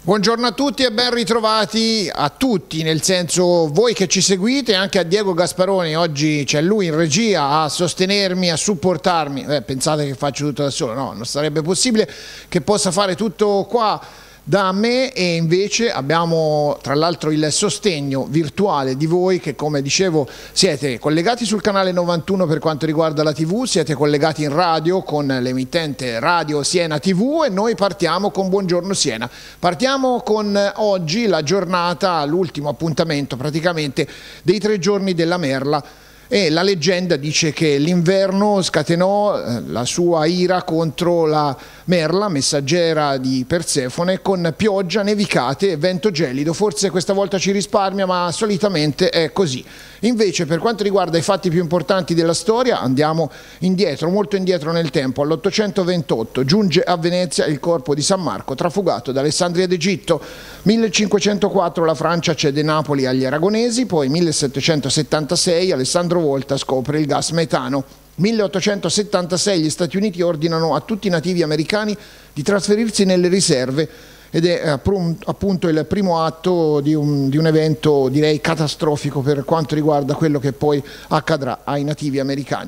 Buongiorno a tutti e ben ritrovati a tutti, nel senso voi che ci seguite, anche a Diego Gasparoni. Oggi c'è lui in regia a sostenermi, a supportarmi. Pensate che faccio tutto da solo? No, non sarebbe possibile che possa fare tutto qua da me, e invece abbiamo tra l'altro il sostegno virtuale di voi che, come dicevo, siete collegati sul canale 91 per quanto riguarda la TV, siete collegati in radio con l'emittente Radio Siena TV, e noi partiamo con Buongiorno Siena. Partiamo con oggi la giornata, l'ultimo appuntamento praticamente dei 3 giorni della Merla. E la leggenda dice che l'inverno scatenò la sua ira contro la Merla, messaggera di Persefone, con pioggia, nevicate e vento gelido. Forse questa volta ci risparmia, ma solitamente è così. Invece, per quanto riguarda i fatti più importanti della storia, andiamo indietro, molto indietro nel tempo. All'828 giunge a Venezia il corpo di San Marco, trafugato da Alessandria d'Egitto. 1504 la Francia cede Napoli agli aragonesi, poi 1776 Alessandro Volta scopre il gas metano. 1876 gli Stati Uniti ordinano a tutti i nativi americani di trasferirsi nelle riserve, ed è appunto il primo atto di un evento, direi, catastrofico per quanto riguarda quello che poi accadrà ai nativi americani.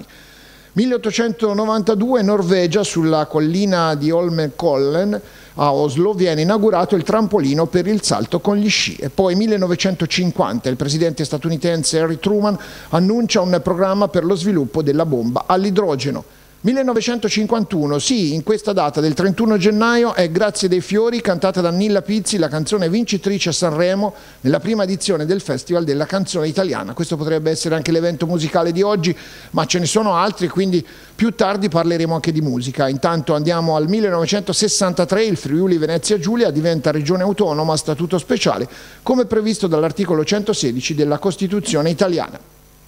1892 Norvegia, sulla collina di Holmenkollen a Oslo, viene inaugurato il trampolino per il salto con gli sci. E poi 1950 il presidente statunitense Harry Truman annuncia un programma per lo sviluppo della bomba all'idrogeno. 1951, sì, in questa data del 31 gennaio è Grazie dei fiori, cantata da Nilla Pizzi, la canzone vincitrice a Sanremo nella prima edizione del Festival della canzone italiana. Questo potrebbe essere anche l'evento musicale di oggi, ma ce ne sono altri, quindi più tardi parleremo anche di musica. Intanto andiamo al 1963, il Friuli Venezia Giulia diventa regione autonoma a statuto speciale, come previsto dall'articolo 116 della Costituzione italiana.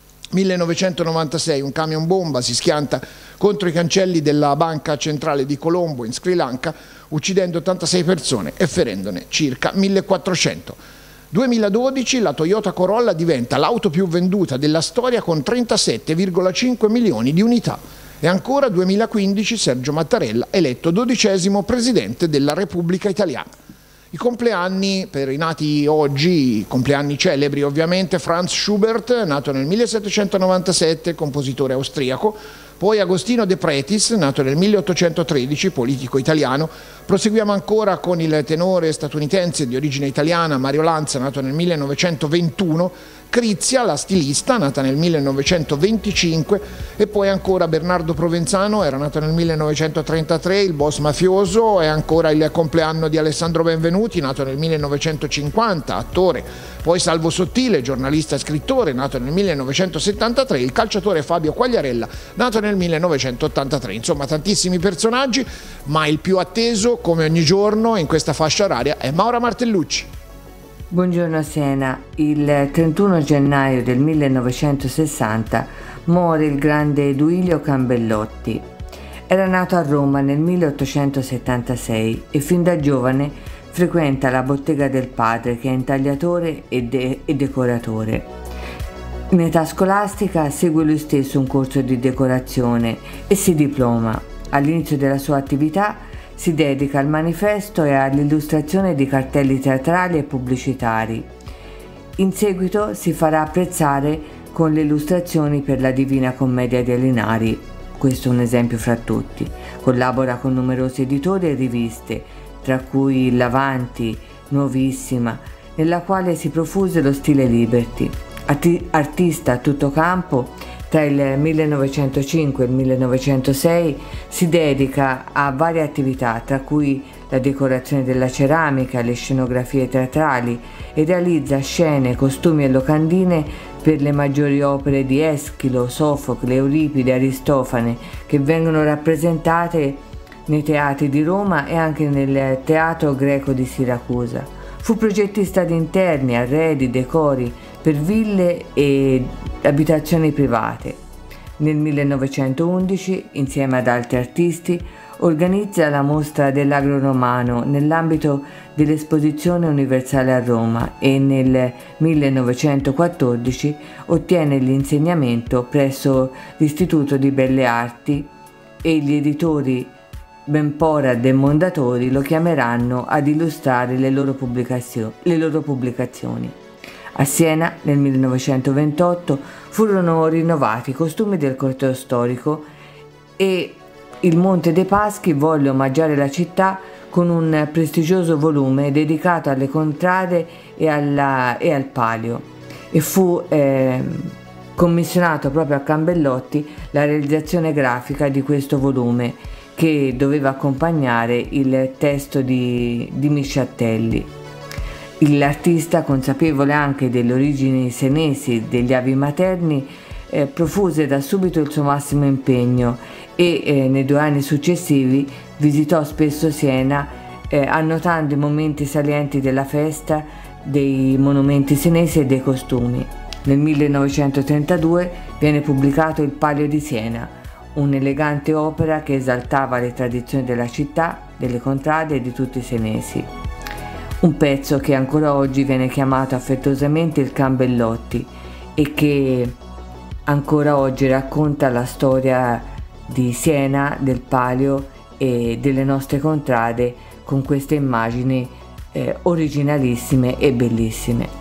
1996 un camion bomba si schianta contro i cancelli della banca centrale di Colombo in Sri Lanka, uccidendo 86 persone e ferendone circa 1400. 2012 la Toyota Corolla diventa l'auto più venduta della storia con 37,5 milioni di unità. E ancora 2015 Sergio Mattarella eletto 12° presidente della Repubblica Italiana. I compleanni per i nati oggi, compleanni celebri ovviamente: Franz Schubert, nato nel 1797, compositore austriaco. Poi Agostino De Pretis, nato nel 1813, politico italiano. Proseguiamo ancora con il tenore statunitense di origine italiana Mario Lanza, nato nel 1921. Crizia, la stilista, nata nel 1925. E poi ancora Bernardo Provenzano, era nato nel 1933, il boss mafioso. E ancora il compleanno di Alessandro Benvenuti, nato nel 1950, attore. Poi Salvo Sottile, giornalista e scrittore, nato nel 1973, il calciatore Fabio Quagliarella, nato nel 1983. Insomma, tantissimi personaggi, ma il più atteso, come ogni giorno in questa fascia oraria, è Maura Martellucci. Buongiorno Siena. Il 31 gennaio del 1960 muore il grande Duilio Cambellotti. Era nato a Roma nel 1876 e fin da giovane frequenta la bottega del padre, che è intagliatore e decoratore. In età scolastica segue lui stesso un corso di decorazione e si diploma. All'inizio della sua attività si dedica al manifesto e all'illustrazione di cartelli teatrali e pubblicitari. In seguito si farà apprezzare con le illustrazioni per la Divina Commedia di Alinari. Questo è un esempio fra tutti. Collabora con numerosi editori e riviste, tra cui L'Avanti, Nuovissima, nella quale si profuse lo stile Liberty. Artista a tutto campo, tra il 1905 e il 1906 si dedica a varie attività, tra cui la decorazione della ceramica, le scenografie teatrali, e realizza scene, costumi e locandine per le maggiori opere di Eschilo, Sofocle, Euripide, Aristofane, che vengono rappresentate nei teatri di Roma e anche nel Teatro Greco di Siracusa. Fu progettista di interni, arredi, decori per ville e abitazioni private. Nel 1911, insieme ad altri artisti, organizza la mostra dell'Agro-Romano nell'ambito dell'Esposizione Universale a Roma e nel 1914 ottiene l'insegnamento presso l'Istituto di Belle Arti e gli editori Benporad e Mondadori lo chiameranno ad illustrare le loro pubblicazioni. A Siena, nel 1928, furono rinnovati i costumi del corteo storico e il Monte dei Paschi volle omaggiare la città con un prestigioso volume dedicato alle contrade e al palio, e fu commissionato proprio a Cambellotti la realizzazione grafica di questo volume, che doveva accompagnare il testo di Misciatelli. L'artista, consapevole anche delle origini senesi degli avi materni, profuse da subito il suo massimo impegno e nei 2 anni successivi visitò spesso Siena, annotando i momenti salienti della festa, dei monumenti senesi e dei costumi. Nel 1932 viene pubblicato Il Palio di Siena, un'elegante opera che esaltava le tradizioni della città, delle contrade e di tutti i senesi. Un pezzo che ancora oggi viene chiamato affettuosamente il Cambellotti e che ancora oggi racconta la storia di Siena, del Palio e delle nostre contrade, con queste immagini originalissime e bellissime.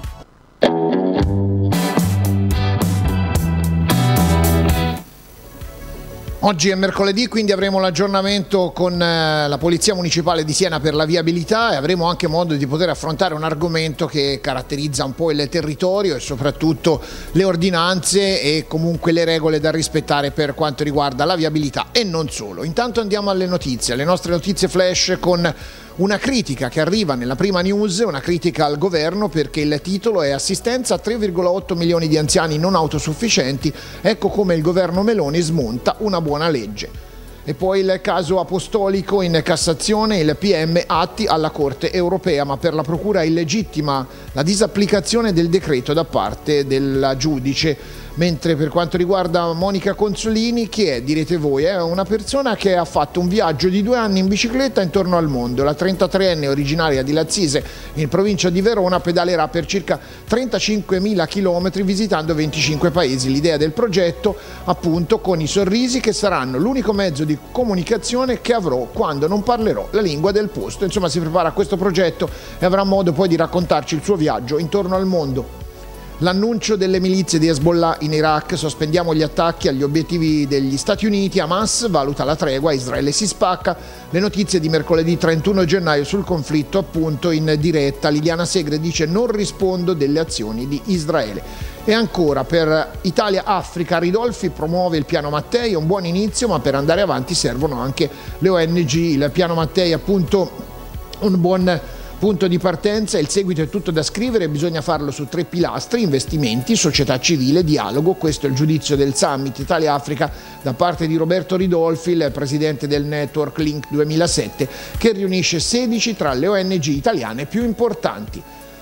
Oggi è mercoledì, quindi avremo l'aggiornamento con la Polizia Municipale di Siena per la viabilità, e avremo anche modo di poter affrontare un argomento che caratterizza un po' il territorio e soprattutto le ordinanze e comunque le regole da rispettare per quanto riguarda la viabilità e non solo. Intanto andiamo alle notizie, alle nostre notizie flash, con una critica che arriva nella prima news, una critica al governo, perché il titolo è Assistenza a 3,8 milioni di anziani non autosufficienti, ecco come il governo Meloni smonta una buona legge. E poi il caso apostolico in Cassazione, il PM atti alla Corte europea, ma per la Procura è illegittima la disapplicazione del decreto da parte della giudice. Mentre per quanto riguarda Monica Consolini, chi è, direte voi? È una persona che ha fatto un viaggio di 2 anni in bicicletta intorno al mondo. La 33enne originaria di Lazzise, in provincia di Verona, pedalerà per circa 35.000 km visitando 25 paesi. L'idea del progetto, appunto, con i sorrisi che saranno l'unico mezzo di comunicazione che avrò quando non parlerò la lingua del posto. Insomma, si prepara a questo progetto e avrà modo poi di raccontarci il suo viaggio intorno al mondo. L'annuncio delle milizie di Hezbollah in Iraq: sospendiamo gli attacchi agli obiettivi degli Stati Uniti, Hamas valuta la tregua, Israele si spacca. Le notizie di mercoledì 31 gennaio sul conflitto, appunto, in diretta. Liliana Segre dice: non rispondo delle azioni di Israele. E ancora, per Italia-Africa, Ridolfi promuove il piano Mattei, è un buon inizio, ma per andare avanti servono anche le ONG. Il piano Mattei, appunto, un buon punto di partenza, il seguito è tutto da scrivere, bisogna farlo su 3 pilastri: investimenti, società civile, dialogo. Questo è il giudizio del Summit Italia-Africa da parte di Roberto Ridolfi, il presidente del network Link 2007, che riunisce 16 tra le ONG italiane più importanti.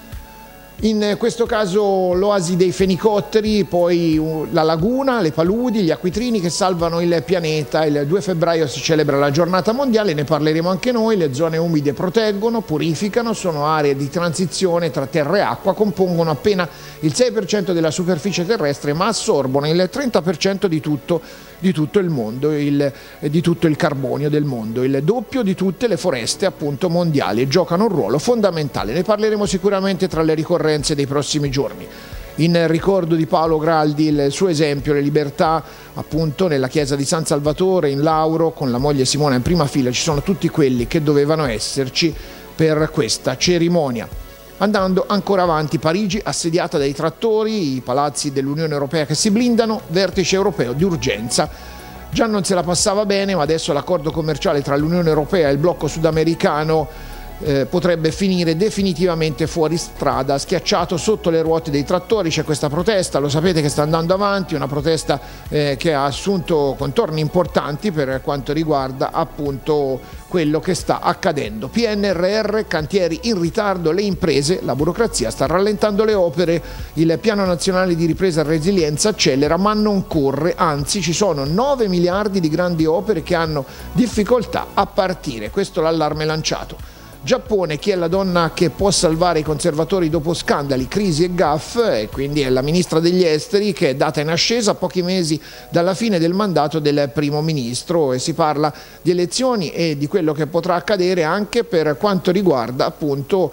In questo caso l'oasi dei fenicotteri, poi la laguna, le paludi, gli acquitrini che salvano il pianeta. Il 2 febbraio si celebra la giornata mondiale, ne parleremo anche noi. Le zone umide proteggono, purificano, sono aree di transizione tra terra e acqua, compongono appena il 6% della superficie terrestre, ma assorbono il 30% di tutto il mondo, di tutto il carbonio del mondo, il doppio di tutte le foreste, appunto, mondiali, e giocano un ruolo fondamentale. Ne parleremo sicuramente tra le ricorrenze dei prossimi giorni. In ricordo di Paolo Graldi, il suo esempio, le libertà, appunto, nella chiesa di San Salvatore in Lauro, con la moglie Simona in prima fila. Ci sono tutti quelli che dovevano esserci per questa cerimonia. Andando ancora avanti, Parigi assediata dai trattori, i palazzi dell'Unione Europea che si blindano, vertice europeo di urgenza. Già non se la passava bene, ma adesso l'accordo commerciale tra l'Unione Europea e il blocco sudamericano potrebbe finire definitivamente fuori strada, schiacciato sotto le ruote dei trattori. C'è questa protesta, lo sapete, che sta andando avanti, una protesta che ha assunto contorni importanti per quanto riguarda, appunto, quello che sta accadendo. PNRR, cantieri in ritardo, le imprese, la burocrazia sta rallentando le opere, il piano nazionale di ripresa e resilienza accelera ma non corre, anzi ci sono 9 miliardi di grandi opere che hanno difficoltà a partire, questo l'allarme lanciato. Giappone, chi è la donna che può salvare i conservatori dopo scandali, crisi e gaffe? E quindi è la ministra degli esteri, che è data in ascesa a pochi mesi dalla fine del mandato del primo ministro, e si parla di elezioni e di quello che potrà accadere anche per quanto riguarda appunto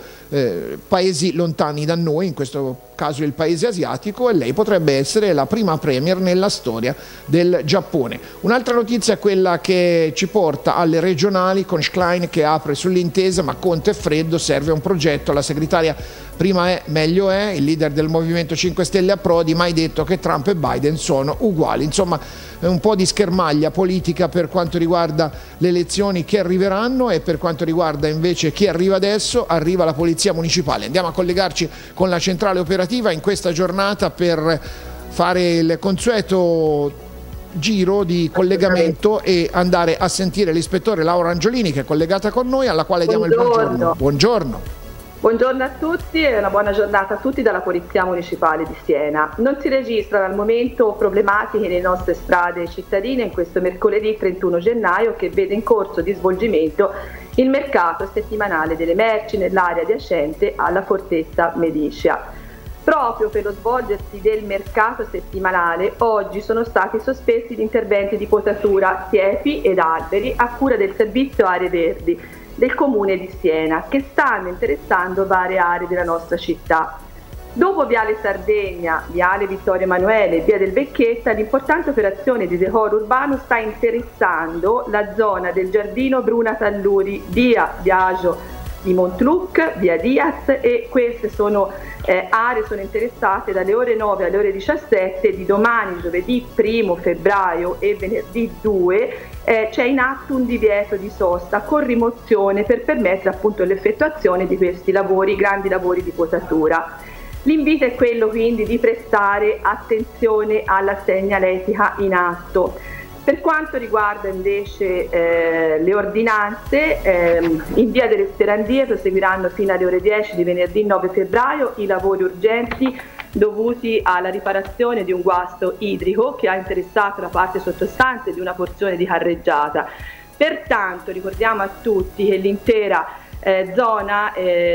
paesi lontani da noi, in questo caso il paese asiatico, e lei potrebbe essere la prima premier nella storia del Giappone. Un'altra notizia è quella che ci porta alle regionali, con Schlein che apre sull'intesa, ma Conte è freddo, serve un progetto, la segretaria prima è meglio è, il leader del Movimento 5 Stelle a Prodi, mai detto che Trump e Biden sono uguali. Insomma, è un po' di schermaglia politica per quanto riguarda le elezioni che arriveranno, e per quanto riguarda invece chi arriva adesso, arriva la Polizia Municipale. Andiamo a collegarci con la centrale operativa in questa giornata per fare il consueto giro di collegamento e andare a sentire l'ispettore Laura Angiolini, che è collegata con noi, alla quale diamo il buongiorno. Buongiorno. Buongiorno a tutti e una buona giornata a tutti dalla Polizia Municipale di Siena. Non si registrano al momento problematiche nelle nostre strade cittadine in questo mercoledì 31 gennaio, che vede in corso di svolgimento il mercato settimanale delle merci nell'area adiacente alla Fortezza Medicea. Proprio per lo svolgersi del mercato settimanale, oggi sono stati sospesi gli interventi di potatura siepi ed alberi a cura del servizio Aree Verdi del Comune di Siena, che stanno interessando varie aree della nostra città. Dopo Viale Sardegna, Viale Vittorio Emanuele e Via del Vecchietta, l'importante operazione di decoro urbano sta interessando la zona del Giardino Bruna Talluri, Via Biagio di Montluc, Via Diaz, e queste sono aree sono interessate dalle ore 9 alle ore 17 di domani, giovedì 1 febbraio e venerdì 2. C'è in atto un divieto di sosta con rimozione per permettere appunto l'effettuazione di questi lavori, grandi lavori di potatura. L'invito è quello quindi di prestare attenzione alla segnaletica in atto. Per quanto riguarda invece le ordinanze, in via delle Sperandie proseguiranno fino alle ore 10 di venerdì 9 febbraio i lavori urgenti dovuti alla riparazione di un guasto idrico che ha interessato la parte sottostante di una porzione di carreggiata. Pertanto ricordiamo a tutti che l'intera zona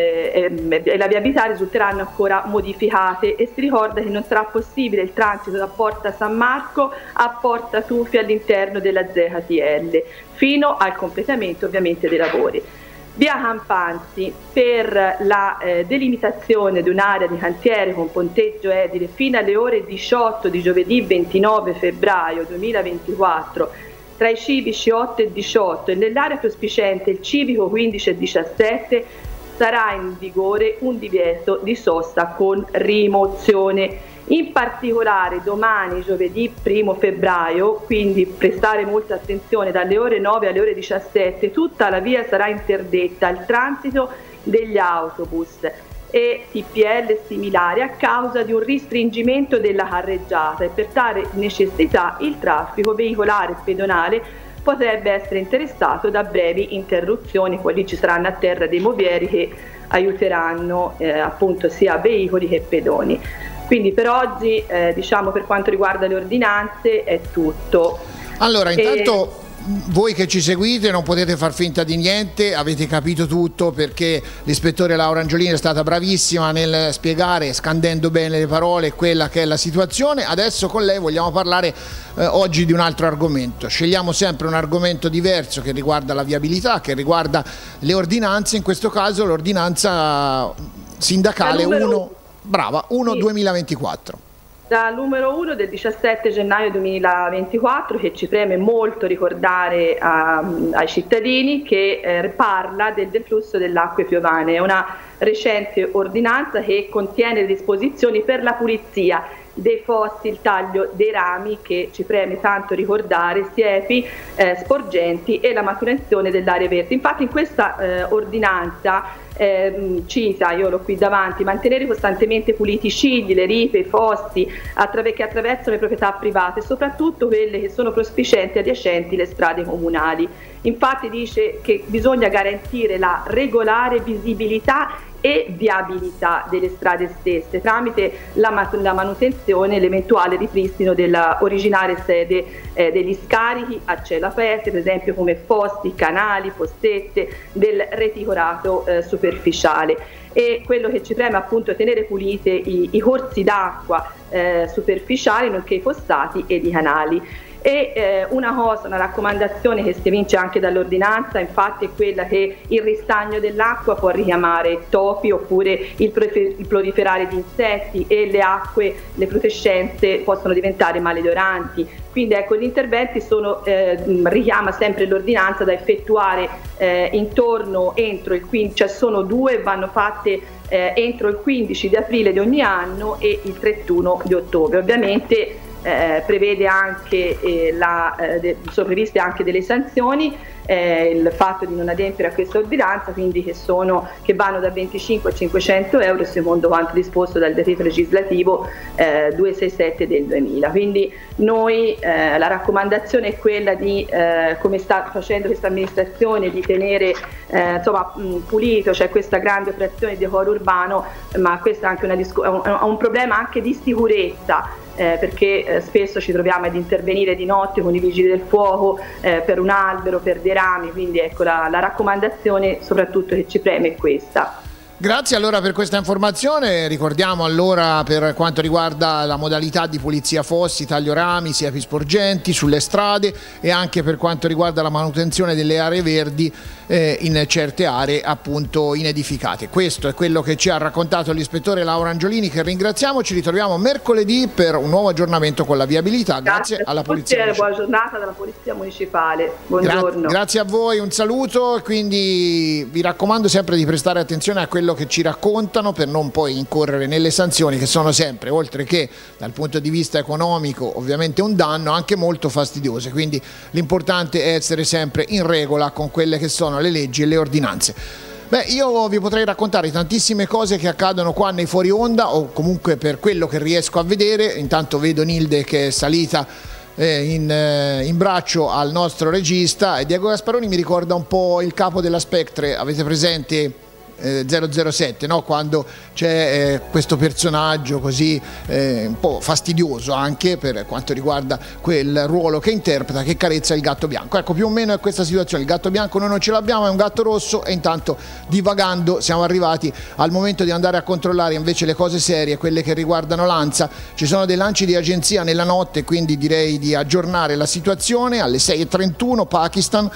e la viabilità risulteranno ancora modificate, e si ricorda che non sarà possibile il transito da Porta San Marco a Porta Tufi all'interno della ZTL fino al completamento ovviamente dei lavori. Via Campanzi, per la delimitazione di un'area di cantiere con ponteggio edile fino alle ore 18 di giovedì 29 febbraio 2024 tra i civici 8 e 18 e nell'area prospiciente il civico 15 e 17 sarà in vigore un divieto di sosta con rimozione. In particolare domani, giovedì 1 febbraio, quindi prestare molta attenzione, dalle ore 9 alle ore 17 tutta la via sarà interdetta al transito degli autobus e TPL similari a causa di un restringimento della carreggiata, e per tale necessità il traffico veicolare e pedonale potrebbe essere interessato da brevi interruzioni. Poi lì ci saranno a terra dei movieri che aiuteranno appunto sia veicoli che pedoni. Quindi per oggi diciamo, per quanto riguarda le ordinanze è tutto. Allora intanto voi che ci seguite non potete far finta di niente, avete capito tutto, perché l'ispettore Laura Angiolini è stata bravissima nel spiegare, scandendo bene le parole, quella che è la situazione. Adesso con lei vogliamo parlare oggi di un altro argomento. Scegliamo sempre un argomento diverso che riguarda la viabilità, che riguarda le ordinanze, in questo caso l'ordinanza sindacale 1/2024. La numero 1 del 17 gennaio 2024, che ci preme molto ricordare ai cittadini, che parla del deflusso delle acque piovane. È una recente ordinanza che contiene le disposizioni per la pulizia dei fossi, il taglio dei rami, che ci preme tanto ricordare, siepi, sporgenti e la maturazione dell'area verde. Infatti in questa ordinanza cita, io l'ho qui davanti, mantenere costantemente puliti i cigli, le ripe, i fossi che attraversano le proprietà private, soprattutto quelle che sono prospicienti e adiacenti le strade comunali. Infatti dice che bisogna garantire la regolare visibilità e viabilità delle strade stesse tramite la manutenzione e l'eventuale ripristino della originaria sede degli scarichi a cielo aperto, per esempio come fosti, canali, fossette, del reticorato superficiale. E quello che ci preme appunto è tenere pulite i corsi d'acqua superficiali, nonché i fossati ed i canali. E una raccomandazione che si evince anche dall'ordinanza, infatti, è quella che il ristagno dell'acqua può richiamare topi oppure il proliferare di insetti, e le acque, le frutescenze possono diventare maleodoranti. Quindi ecco, gli interventi richiama sempre l'ordinanza da effettuare entro il 15, cioè sono 2, vanno fatte entro il 15 di aprile di ogni anno e il 31 di ottobre. Ovviamente prevede anche sono previste anche delle sanzioni, il fatto di non adempiere a questa ordinanza, quindi che vanno da 25 a 500 euro secondo quanto disposto dal decreto legislativo 267 del 2000. Quindi noi la raccomandazione è quella di, come sta facendo questa amministrazione, di tenere pulito, cioè questa grande operazione di decoro urbano, ma questo è anche un problema anche di sicurezza. Perché spesso ci troviamo ad intervenire di notte con i vigili del fuoco per un albero, per dei rami, quindi ecco la raccomandazione soprattutto che ci preme è questa. Grazie allora per questa informazione. Ricordiamo allora, per quanto riguarda la modalità di pulizia fossi, taglio rami, siepi sporgenti sulle strade, e anche per quanto riguarda la manutenzione delle aree verdi in certe aree appunto inedificate. Questo è quello che ci ha raccontato l'ispettore Laura Angiolini, che ringraziamo. Ci ritroviamo mercoledì per un nuovo aggiornamento con la viabilità. Grazie alla Polizia Municipale. Buona giornata dalla Polizia Municipale. Buongiorno. Grazie a voi, un saluto. Quindi vi raccomando sempre di prestare attenzione a quello che ci raccontano, per non poi incorrere nelle sanzioni, che sono sempre, oltre che dal punto di vista economico ovviamente un danno, anche molto fastidiose. Quindi l'importante è essere sempre in regola con quelle che sono le leggi e le ordinanze. Io vi potrei raccontare tantissime cose che accadono qua nei fuori onda, o comunque per quello che riesco a vedere. Intanto vedo Nilde che è salita in braccio al nostro regista, e Diego Gasparoni mi ricorda un po' il capo della Spectre, avete presente 007, no? Quando c'è questo personaggio così un po' fastidioso anche per quanto riguarda quel ruolo che interpreta, che carezza il gatto bianco. Ecco, più o meno è questa situazione. Il gatto bianco noi non ce l'abbiamo, è un gatto rosso, e intanto, divagando, siamo arrivati al momento di andare a controllare invece le cose serie, quelle che riguardano l'ANSA. Ci sono dei lanci di agenzia nella notte, quindi direi di aggiornare la situazione. Alle 6:31 Pakistan,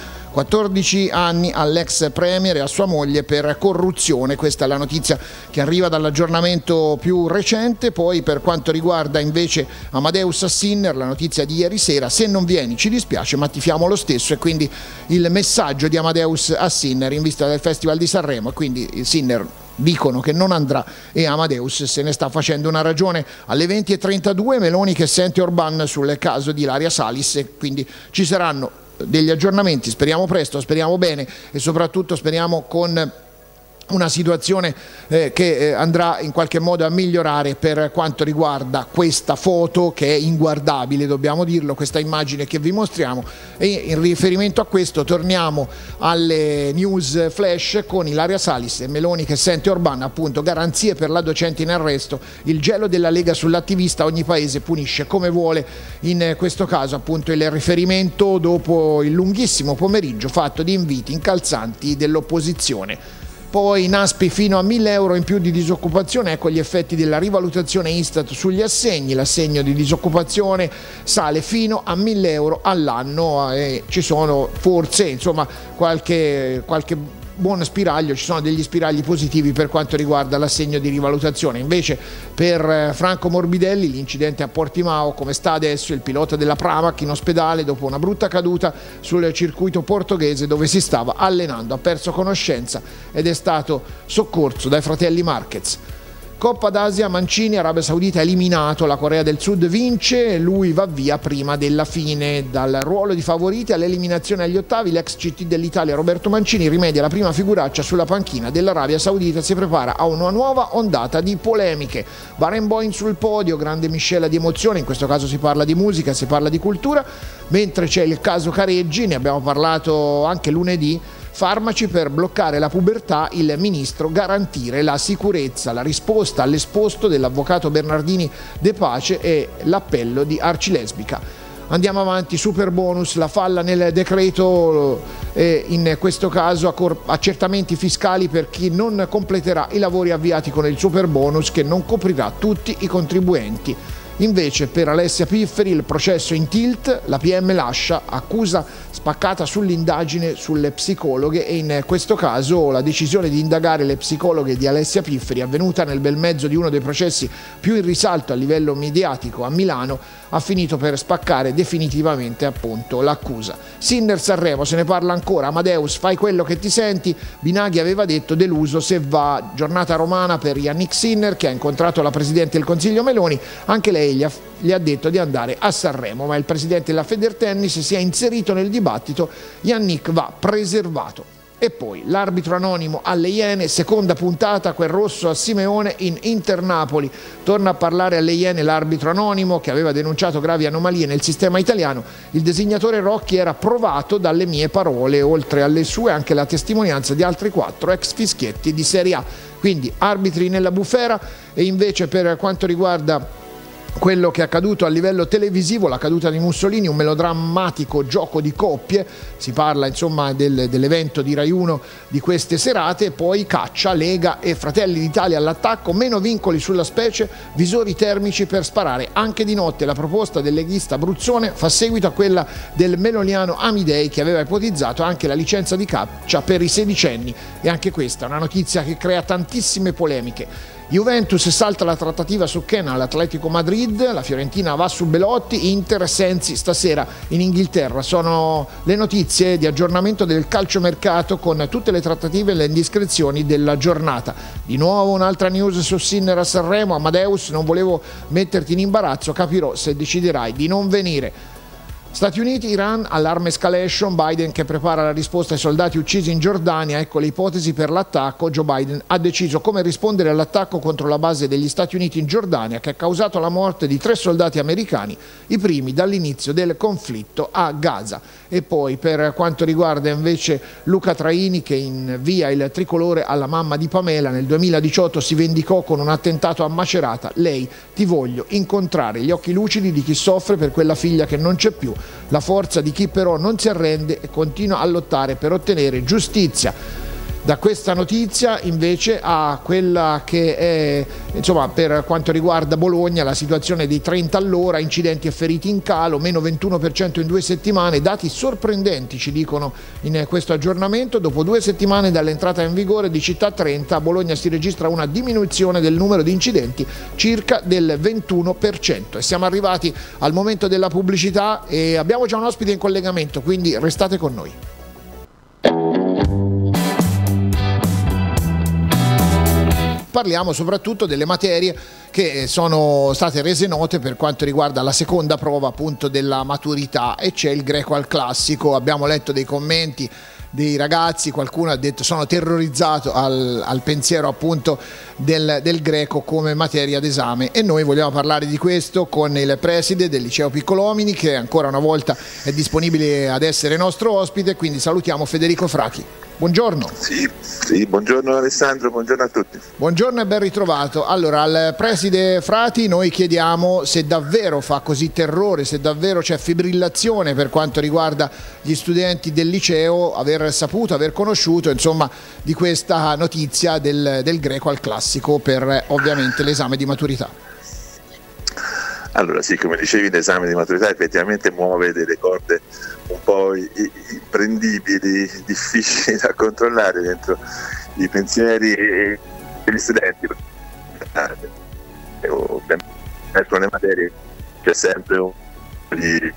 14 anni all'ex premier e a sua moglie per corruzione. Questa è la notizia che arriva dall'aggiornamento più recente. Poi per quanto riguarda invece Amadeus Sinner, la notizia di ieri sera: se non vieni ci dispiace ma tifiamo lo stesso. E quindi il messaggio di Amadeus a Sinner in vista del Festival di Sanremo, e quindi il Sinner dicono che non andrà e Amadeus se ne sta facendo una ragione. Alle 20:32 Meloni che sente Orban sul caso di Ilaria Salis, e quindi ci saranno degli aggiornamenti, speriamo presto, speriamo bene, e soprattutto speriamo con una situazione che andrà in qualche modo a migliorare per quanto riguarda questa foto che è inguardabile, dobbiamo dirlo, questa immagine che vi mostriamo. E in riferimento a questo torniamo alle news flash con Ilaria Salis e Meloni che sente Orban, appunto, garanzie per la docente in arresto, il gelo della Lega sull'attivista, ogni paese punisce come vuole. In questo caso appunto il riferimento dopo il lunghissimo pomeriggio fatto di inviti incalzanti dell'opposizione. Poi Naspi fino a 1.000 euro in più di disoccupazione, ecco gli effetti della rivalutazione Istat sugli assegni. L'assegno di disoccupazione sale fino a 1.000 euro all'anno, e ci sono forse insomma qualche buon spiraglio, ci sono degli spiragli positivi per quanto riguarda l'assegno di rivalutazione. Invece per Franco Morbidelli l'incidente a Portimao, come sta adesso, il pilota della Pramac in ospedale dopo una brutta caduta sul circuito portoghese dove si stava allenando, ha perso conoscenza ed è stato soccorso dai fratelli Marquez. Coppa d'Asia, Mancini, Arabia Saudita eliminato, la Corea del Sud vince, lui va via prima della fine. Dal ruolo di favoriti all'eliminazione agli ottavi, l'ex CT dell'Italia Roberto Mancini rimedia la prima figuraccia sulla panchina dell'Arabia Saudita, si prepara a una nuova ondata di polemiche. Barenboim sul podio, grande miscela di emozioni, in questo caso si parla di musica, si parla di cultura, mentre c'è il caso Careggi, ne abbiamo parlato anche lunedì. farmaci per bloccare la pubertà, il ministro garantire la sicurezza, la risposta all'esposto dell'avvocato Bernardini De Pace e l'appello di Arcilesbica. Andiamo avanti, super bonus, la falla nel decreto, in questo caso accertamenti fiscali per chi non completerà i lavori avviati con il super bonus che non coprirà tutti i contribuenti. Invece per Alessia Pifferi il processo in tilt, la PM lascia, accusa spaccata sull'indagine sulle psicologhe e in questo caso la decisione di indagare le psicologhe di Alessia Pifferi, avvenuta nel bel mezzo di uno dei processi più in risalto a livello mediatico a Milano, ha finito per spaccare definitivamente appunto l'accusa. Sinner Sanremo, se ne parla ancora, Amadeus fai quello che ti senti, Binaghi aveva detto deluso se va, giornata romana per Yannick Sinner che ha incontrato la Presidente del Consiglio Meloni, anche lei gli ha detto di andare a Sanremo, ma il presidente della Federtennis si è inserito nel dibattito, Yannick va preservato. E poi l'arbitro anonimo alle Iene, seconda puntata, quel rosso a Simeone in Inter Napoli. Torna a parlare alle Iene l'arbitro anonimo che aveva denunciato gravi anomalie nel sistema italiano. Il designatore Rocchi era provato dalle mie parole, oltre alle sue anche la testimonianza di altri 4 ex fischietti di Serie A. Quindi arbitri nella bufera. E invece per quanto riguarda quello che è accaduto a livello televisivo, la caduta di Mussolini, un melodrammatico gioco di coppie, si parla insomma dell'evento di Rai 1 di queste serate, poi caccia, Lega e Fratelli d'Italia all'attacco, meno vincoli sulla specie, visori termici per sparare anche di notte. La proposta del leghista Bruzzone fa seguito a quella del meloniano Amidei che aveva ipotizzato anche la licenza di caccia per i sedicenni, e anche questa è una notizia che crea tantissime polemiche. Juventus salta la trattativa su Kenan all'Atletico Madrid, la Fiorentina va su Belotti, Inter Sensi stasera in Inghilterra. Sono le notizie di aggiornamento del calciomercato con tutte le trattative e le indiscrezioni della giornata. Di nuovo un'altra news su Sinner a Sanremo, Amadeus non volevo metterti in imbarazzo, capirò se deciderai di non venire. Stati Uniti, Iran, allarme escalation, Biden che prepara la risposta ai soldati uccisi in Giordania, ecco le ipotesi per l'attacco. Joe Biden ha deciso come rispondere all'attacco contro la base degli Stati Uniti in Giordania che ha causato la morte di 3 soldati americani, i primi dall'inizio del conflitto a Gaza. E poi per quanto riguarda invece Luca Traini che invia il tricolore alla mamma di Pamela, nel 2018 si vendicò con un attentato a Macerata, lei ti voglio incontrare, gli occhi lucidi di chi soffre per quella figlia che non c'è più, la forza di chi però non si arrende e continua a lottare per ottenere giustizia. Da questa notizia invece a quella che è insomma per quanto riguarda Bologna, la situazione dei 30 all'ora, incidenti e feriti in calo, meno 21% in 2 settimane, dati sorprendenti ci dicono in questo aggiornamento. Dopo 2 settimane dall'entrata in vigore di Città 30, a Bologna si registra una diminuzione del numero di incidenti circa del 21%. E siamo arrivati al momento della pubblicità e abbiamo già un ospite in collegamento, quindi restate con noi. Parliamo soprattutto delle materie che sono state rese note per quanto riguarda la seconda prova appunto della maturità, e c'è il greco al classico. Abbiamo letto dei commenti dei ragazzi, qualcuno ha detto sono terrorizzato al pensiero appunto del greco come materia d'esame, e noi vogliamo parlare di questo con il preside del liceo Piccolomini che ancora una volta è disponibile ad essere nostro ospite, quindi salutiamo Federico Frachi. Buongiorno. Sì, buongiorno Alessandro, buongiorno a tutti. Buongiorno e ben ritrovato. Allora, al preside Frati noi chiediamo se davvero fa così terrore, se davvero c'è fibrillazione per quanto riguarda gli studenti del liceo, aver saputo, aver conosciuto insomma di questa notizia del greco al classico per ovviamente l'esame di maturità. Allora sì, come dicevi, l'esame di maturità effettivamente muove delle corde un po' imprendibili, difficili da controllare dentro i pensieri degli studenti. Per le materie c'è sempre un po' di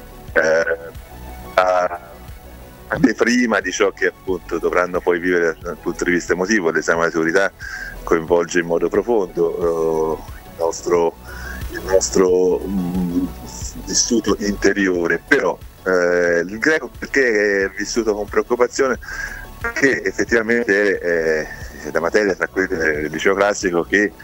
anteprima di ciò che appunto dovranno poi vivere dal punto di vista emotivo. L'esame di maturità coinvolge in modo profondo il nostro vissuto interiore, però il greco perché è vissuto con preoccupazione? Perché effettivamente è la materia tra quelle del liceo classico che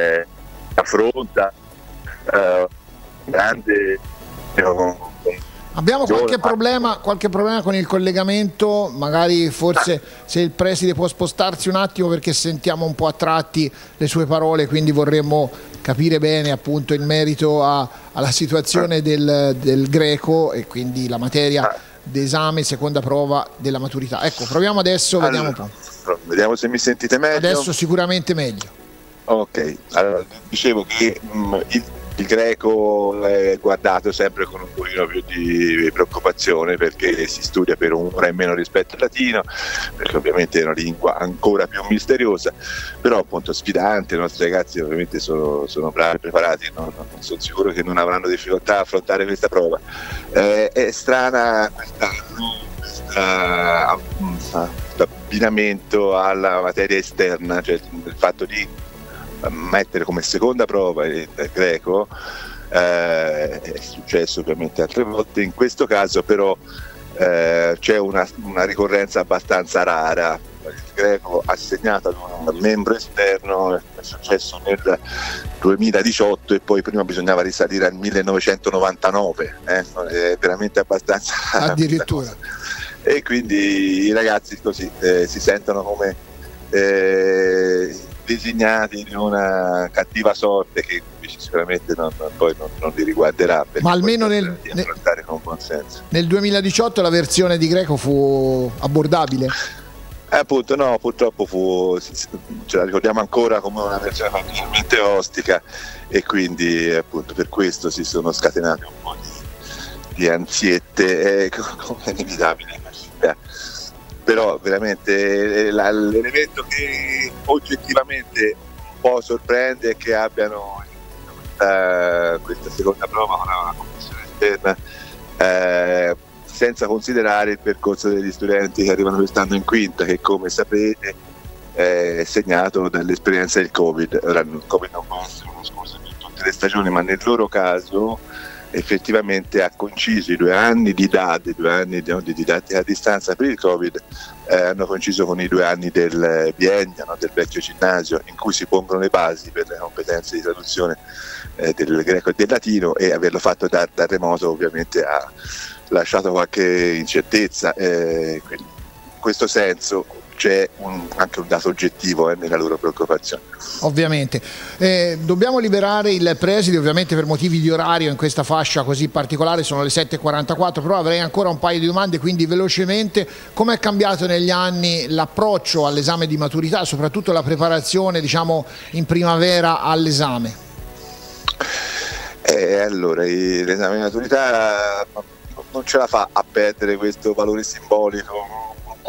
affronta grande Abbiamo qualche problema con il collegamento, magari forse se il preside può spostarsi un attimo, perché sentiamo un po' a tratti le sue parole, quindi vorremmo capire bene appunto il merito alla situazione del greco e quindi la materia d'esame, seconda prova della maturità. Ecco, proviamo adesso, vediamo un po'. Vediamo se mi sentite meglio. Adesso sicuramente meglio. Ok, allora dicevo che il greco è guardato sempre con un pochino più di preoccupazione, perché si studia per un'ora in meno rispetto al latino, perché ovviamente è una lingua ancora più misteriosa, però appunto sfidante. I nostri ragazzi ovviamente sono bravi, preparati, non sono sicuro che non avranno difficoltà a affrontare questa prova. È strana questo abbinamento alla materia esterna, cioè il fatto di mettere come seconda prova il greco, è successo ovviamente altre volte. In questo caso però c'è una ricorrenza abbastanza rara. Il greco assegnato ad un membro esterno è successo nel 2018 e poi prima bisognava risalire al 1999, è veramente abbastanza addirittura. E quindi i ragazzi così si sentono come designati di una cattiva sorte che invece sicuramente non li riguarderà, ma almeno di affrontare con buon senso. Nel 2018 la versione di greco fu abbordabile? Appunto no, purtroppo ce la ricordiamo ancora come una versione particolarmente ostica, e quindi appunto per questo si sono scatenate un po' di ansiette, come è inevitabile. Però veramente l'elemento che oggettivamente un po' sorprende è che abbiano questa seconda prova con una commissione esterna, senza considerare il percorso degli studenti che arrivano quest'anno in quinta, che come sapete è segnato dall'esperienza del Covid. Ora il Covid non può essere una scusa per tutte le stagioni, ma nel loro caso effettivamente ha coinciso i 2 anni di DAD, 2 anni di didattica a distanza per il Covid, hanno coinciso con i 2 anni del biennio, del vecchio ginnasio, in cui si pongono le basi per le competenze di traduzione del greco e del latino, e averlo fatto da remoto ovviamente ha lasciato qualche incertezza, quindi in questo senso c'è anche un dato oggettivo nella loro preoccupazione. Ovviamente. Dobbiamo liberare il preside ovviamente per motivi di orario in questa fascia così particolare, sono le 7:44, però avrei ancora un paio di domande, quindi velocemente: come è cambiato negli anni l'approccio all'esame di maturità, soprattutto la preparazione diciamo in primavera all'esame? Allora, l'esame di maturità non ce la fa a perdere questo valore simbolico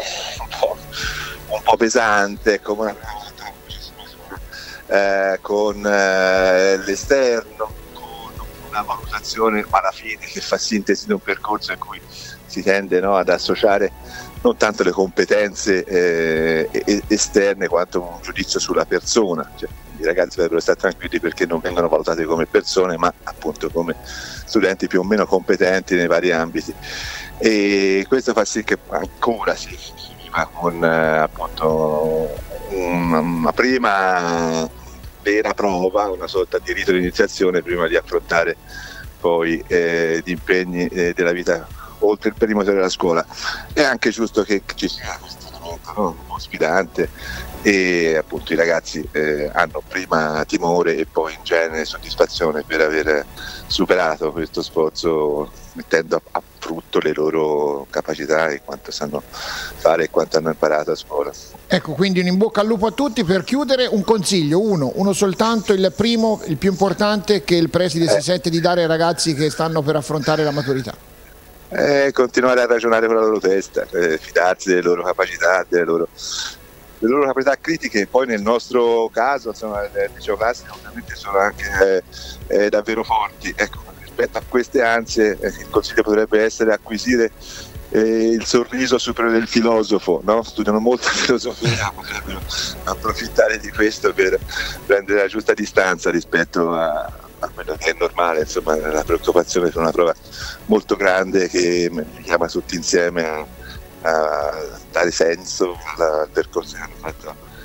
un po' pesante, come una prima volta con l'esterno, con una valutazione alla fine che fa sintesi di un percorso in cui si tende ad associare non tanto le competenze esterne quanto un giudizio sulla persona. Cioè, i ragazzi dovrebbero stare tranquilli perché non vengono valutati come persone, ma appunto come studenti più o meno competenti nei vari ambiti, e questo fa sì che ancora si viva con appunto una prima vera prova, una sorta di rito di iniziazione prima di affrontare poi gli impegni della vita oltre il perimetro della scuola. È anche giusto che ci sia questo elemento un po' sfidante, e appunto i ragazzi hanno prima timore e poi in genere soddisfazione per aver superato questo sforzo, mettendo a frutto le loro capacità e quanto sanno fare e quanto hanno imparato a scuola. Ecco, quindi un in bocca al lupo a tutti. Per chiudere un consiglio, uno soltanto, il primo, il più importante, che il preside si sente di dare ai ragazzi che stanno per affrontare la maturità. Continuare a ragionare con la loro testa, fidarsi delle loro capacità, delle loro capacità critiche. Poi nel nostro caso, insomma, il liceo classico ovviamente sono anche davvero forti. Ecco, rispetto a queste ansie, il consiglio potrebbe essere acquisire il sorriso superiore del filosofo, no? Studiano molta filosofia, potrebbero approfittare di questo per prendere la giusta distanza rispetto a quello che è normale, insomma, la preoccupazione per una prova molto grande che mi chiama tutti insieme a dare senso al percorso che hanno fatto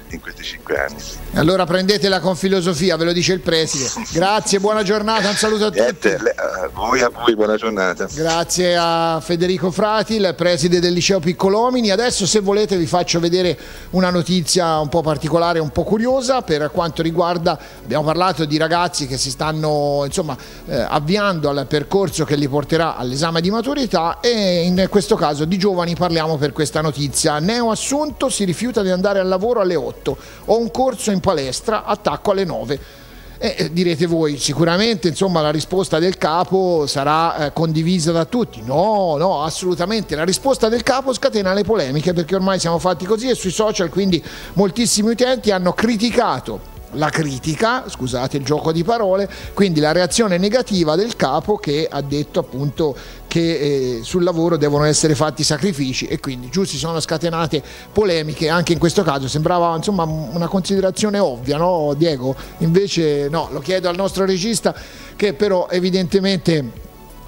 in questi 5 anni. Allora prendetela con filosofia, ve lo dice il preside. Grazie, buona giornata, un saluto a tutti. A voi, buona giornata. Grazie a Federico Frati, il preside del liceo Piccolomini. Adesso, se volete, vi faccio vedere una notizia un po' particolare, un po' curiosa per quanto riguarda, abbiamo parlato di ragazzi che si stanno avviando al percorso che li porterà all'esame di maturità, e in questo caso di giovani parliamo per questa notizia. Neo assunto si rifiuta di andare al lavoro alle 8, ho un corso in palestra, attacco alle 9. Direte voi, sicuramente la risposta del capo sarà condivisa da tutti. No, assolutamente. La risposta del capo scatena le polemiche, perché ormai siamo fatti così, e sui social quindi moltissimi utenti hanno criticato la critica, scusate il gioco di parole, quindi la reazione negativa del capo, che ha detto appunto che sul lavoro devono essere fatti sacrifici, e quindi giù si sono scatenate polemiche. Anche in questo caso sembrava una considerazione ovvia, no Diego? Invece no, lo chiedo al nostro regista, che però evidentemente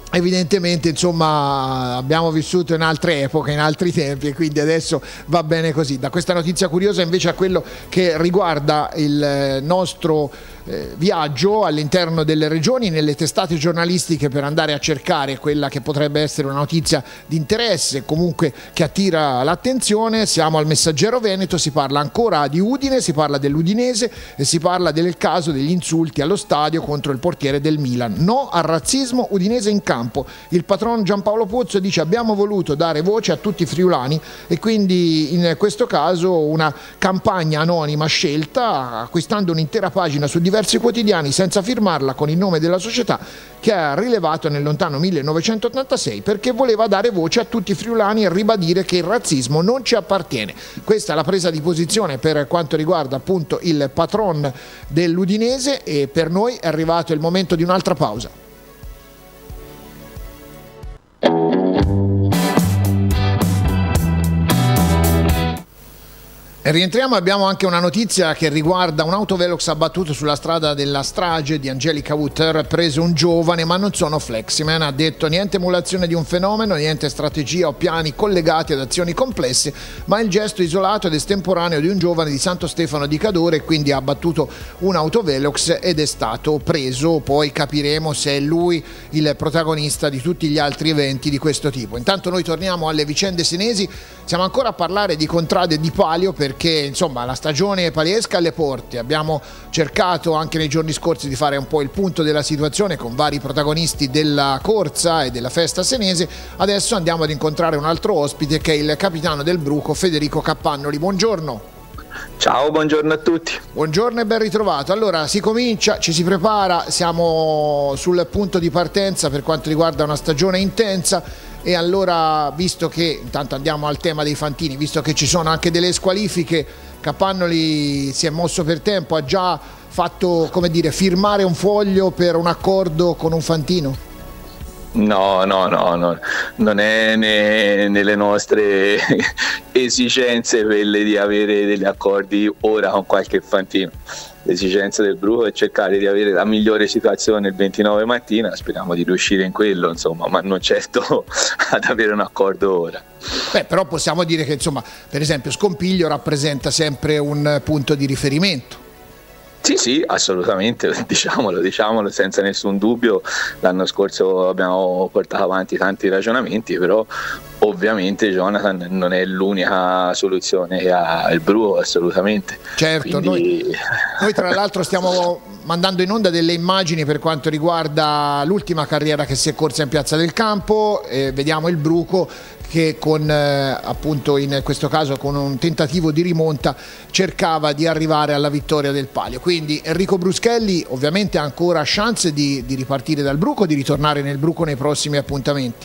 abbiamo vissuto in altre epoche, in altri tempi, e quindi adesso va bene così. Da questa notizia curiosa invece a quello che riguarda il nostro viaggio all'interno delle regioni, nelle testate giornalistiche, per andare a cercare quella che potrebbe essere una notizia di interesse, comunque che attira l'attenzione. Siamo al Messaggero Veneto, si parla ancora di Udine, si parla dell'Udinese e si parla del caso degli insulti allo stadio contro il portiere del Milan. No al razzismo udinese in campo. Il patron Giampaolo Pozzo dice: abbiamo voluto dare voce a tutti i friulani, e quindi in questo caso una campagna anonima scelta, acquistando un'intera pagina su diversi quotidiani senza firmarla, con il nome della società, che ha rilevato nel lontano 1986, perché voleva dare voce a tutti i friulani e ribadire che il razzismo non ci appartiene. Questa è la presa di posizione per quanto riguarda appunto il patron dell'Udinese, e per noi è arrivato il momento di un'altra pausa. E rientriamo, abbiamo anche una notizia che riguarda un autovelox abbattuto sulla strada della strage di Angelica Wutter, preso un giovane, ma non sono Fleximan. Ha detto: niente emulazione di un fenomeno, niente strategia o piani collegati ad azioni complesse, ma il gesto isolato ed estemporaneo di un giovane di Santo Stefano di Cadore. Quindi ha abbattuto un autovelox ed è stato preso. Poi capiremo se è lui il protagonista di tutti gli altri eventi di questo tipo. Intanto noi torniamo alle vicende senesi, siamo ancora a parlare di Contrade e di Palio, perché la stagione paliesca alle porte. Abbiamo cercato anche nei giorni scorsi di fare un po' il punto della situazione con vari protagonisti della corsa e della festa senese. Adesso andiamo ad incontrare un altro ospite, che è il capitano del Bruco, Federico Cappannoli. Buongiorno. Ciao, buongiorno a tutti. Buongiorno e ben ritrovato. Allora, si comincia, ci si prepara, siamo sul punto di partenza per quanto riguarda una stagione intensa. E allora, visto che intanto andiamo al tema dei fantini, visto che ci sono anche delle squalifiche, Cappannoli si è mosso per tempo, ha già fatto, firmare un foglio per un accordo con un fantino? No, non è nelle nostre esigenze quelle di avere degli accordi ora con qualche fantino. L'esigenza del Bruco è cercare di avere la migliore situazione il 29 mattina, speriamo di riuscire in quello, ma non certo ad avere un accordo ora. Però possiamo dire che per esempio Scompiglio rappresenta sempre un punto di riferimento. Sì, assolutamente, diciamolo senza nessun dubbio. L'anno scorso abbiamo portato avanti tanti ragionamenti, però ovviamente Jonathan non è l'unica soluzione che ha il Bruco, assolutamente. Certo, quindi... noi tra l'altro stiamo mandando in onda delle immagini per quanto riguarda l'ultima carriera che si è corsa in Piazza del Campo, vediamo il Bruco che con appunto in questo caso con un tentativo di rimonta cercava di arrivare alla vittoria del Palio. Quindi Enrico Bruschelli ovviamente ha ancora chance di ripartire dal Bruco, di ritornare nel Bruco nei prossimi appuntamenti.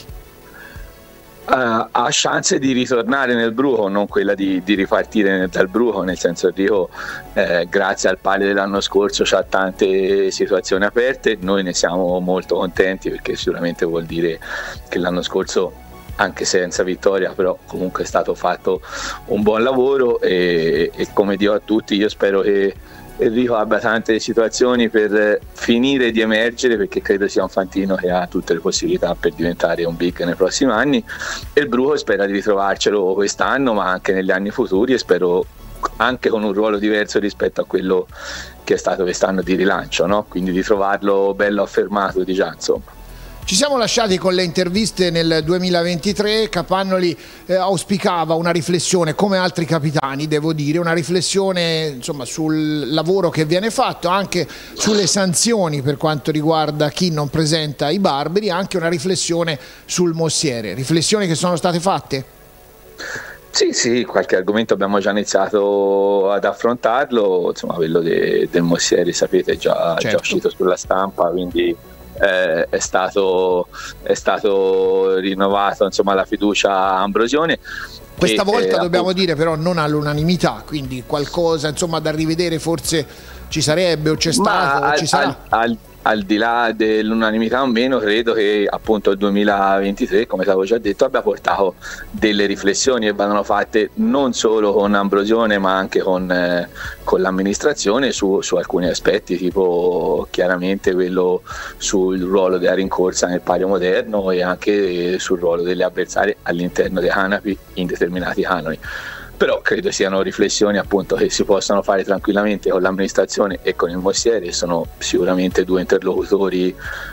Ha chance di ritornare nel Bruco, non quella di ripartire dal Bruco, nel senso che grazie al Palio dell'anno scorso c'ha tante situazioni aperte, noi ne siamo molto contenti, perché sicuramente vuol dire che l'anno scorso, anche senza vittoria, però comunque è stato fatto un buon lavoro, e come dico a tutti, io spero che Enrico abbia tante situazioni per finire di emergere, perché credo sia un fantino che ha tutte le possibilità per diventare un big nei prossimi anni, e il Bruco spera di ritrovarcelo quest'anno ma anche negli anni futuri, e spero anche con un ruolo diverso rispetto a quello che è stato quest'anno di rilancio, no? Quindi di trovarlo bello affermato di già, insomma. Ci siamo lasciati con le interviste nel 2023, Capannoli auspicava una riflessione, come altri capitani devo dire, una riflessione insomma sul lavoro che viene fatto, anche sulle sanzioni per quanto riguarda chi non presenta i barberi, anche una riflessione sul Mossiere, riflessioni che sono state fatte? Sì, qualche argomento abbiamo già iniziato ad affrontarlo, insomma quello del Mossiere sapete è già uscito sulla stampa, quindi è stato rinnovato insomma la fiducia a Ambrosione. Questa volta dobbiamo dire però non all'unanimità, quindi qualcosa insomma da rivedere forse ci sarebbe o c'è stato o ci sarà. Al di là dell'unanimità o meno, credo che appunto il 2023, come avevo già detto, abbia portato delle riflessioni che vanno fatte non solo con Ambrosione ma anche con l'amministrazione su alcuni aspetti, tipo chiaramente quello sul ruolo della rincorsa nel palio moderno e anche sul ruolo delle avversarie all'interno dei canapi in determinati canoni. Però credo siano riflessioni appunto che si possano fare tranquillamente con l'amministrazione e con il Mossiere, sono sicuramente due interlocutori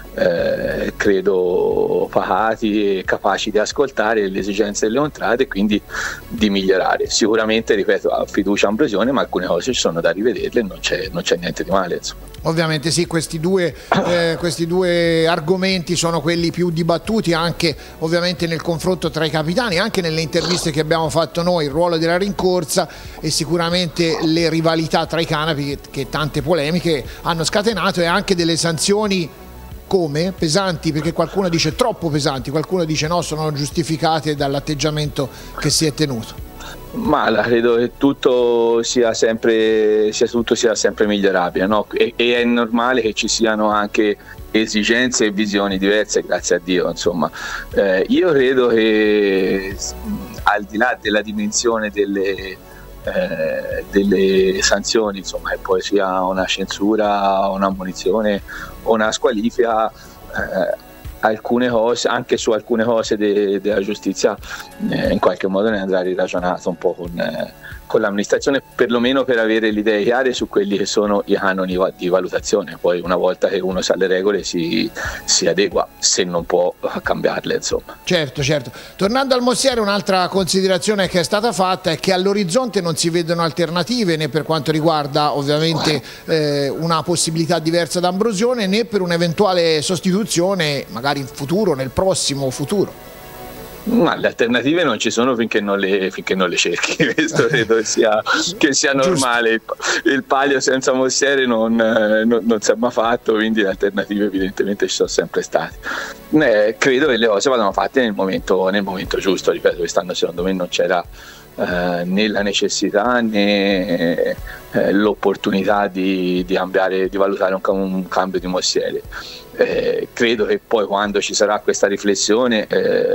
credo pagati e capaci di ascoltare le esigenze delle contrade e quindi di migliorare. Sicuramente, ripeto, ha fiducia a Ambrosione, ma alcune cose ci sono da rivederle e non c'è niente di male, insomma. Ovviamente sì, questi due argomenti sono quelli più dibattuti anche ovviamente nel confronto tra i capitani, anche nelle interviste che abbiamo fatto noi, il ruolo della rincorsa e sicuramente le rivalità tra i canapi che tante polemiche hanno scatenato, e anche delle sanzioni come pesanti, perché qualcuno dice troppo pesanti, qualcuno dice no, sono giustificate dall'atteggiamento che si è tenuto. Ma credo che tutto sia sempre migliorabile, no? E è normale che ci siano anche esigenze e visioni diverse, grazie a Dio, insomma. Io credo che al di là della dimensione delle sanzioni, insomma, che poi sia una censura, una ammonizione o una squalifica, alcune cose, anche su alcune cose della giustizia in qualche modo ne andrà riragionato un po' con l'amministrazione, perlomeno per avere le idee chiare su quelli che sono i canoni di valutazione. Poi una volta che uno sa le regole si adegua, se non può cambiarle, insomma. Certo. Tornando al Mossiere, un'altra considerazione che è stata fatta è che all'orizzonte non si vedono alternative né per quanto riguarda ovviamente una possibilità diversa da Ambrosione, né per un'eventuale sostituzione magari in futuro, nel prossimo futuro. Ma le alternative non ci sono finché non le cerchi, questo credo che sia normale. Il palio senza Mossiere non si è mai fatto, quindi le alternative evidentemente ci sono sempre state. Credo che le cose vadano fatte nel momento giusto, ripeto, quest'anno secondo me non c'era né la necessità né l'opportunità di valutare un cambio di Mossiere. Credo che poi quando ci sarà questa riflessione,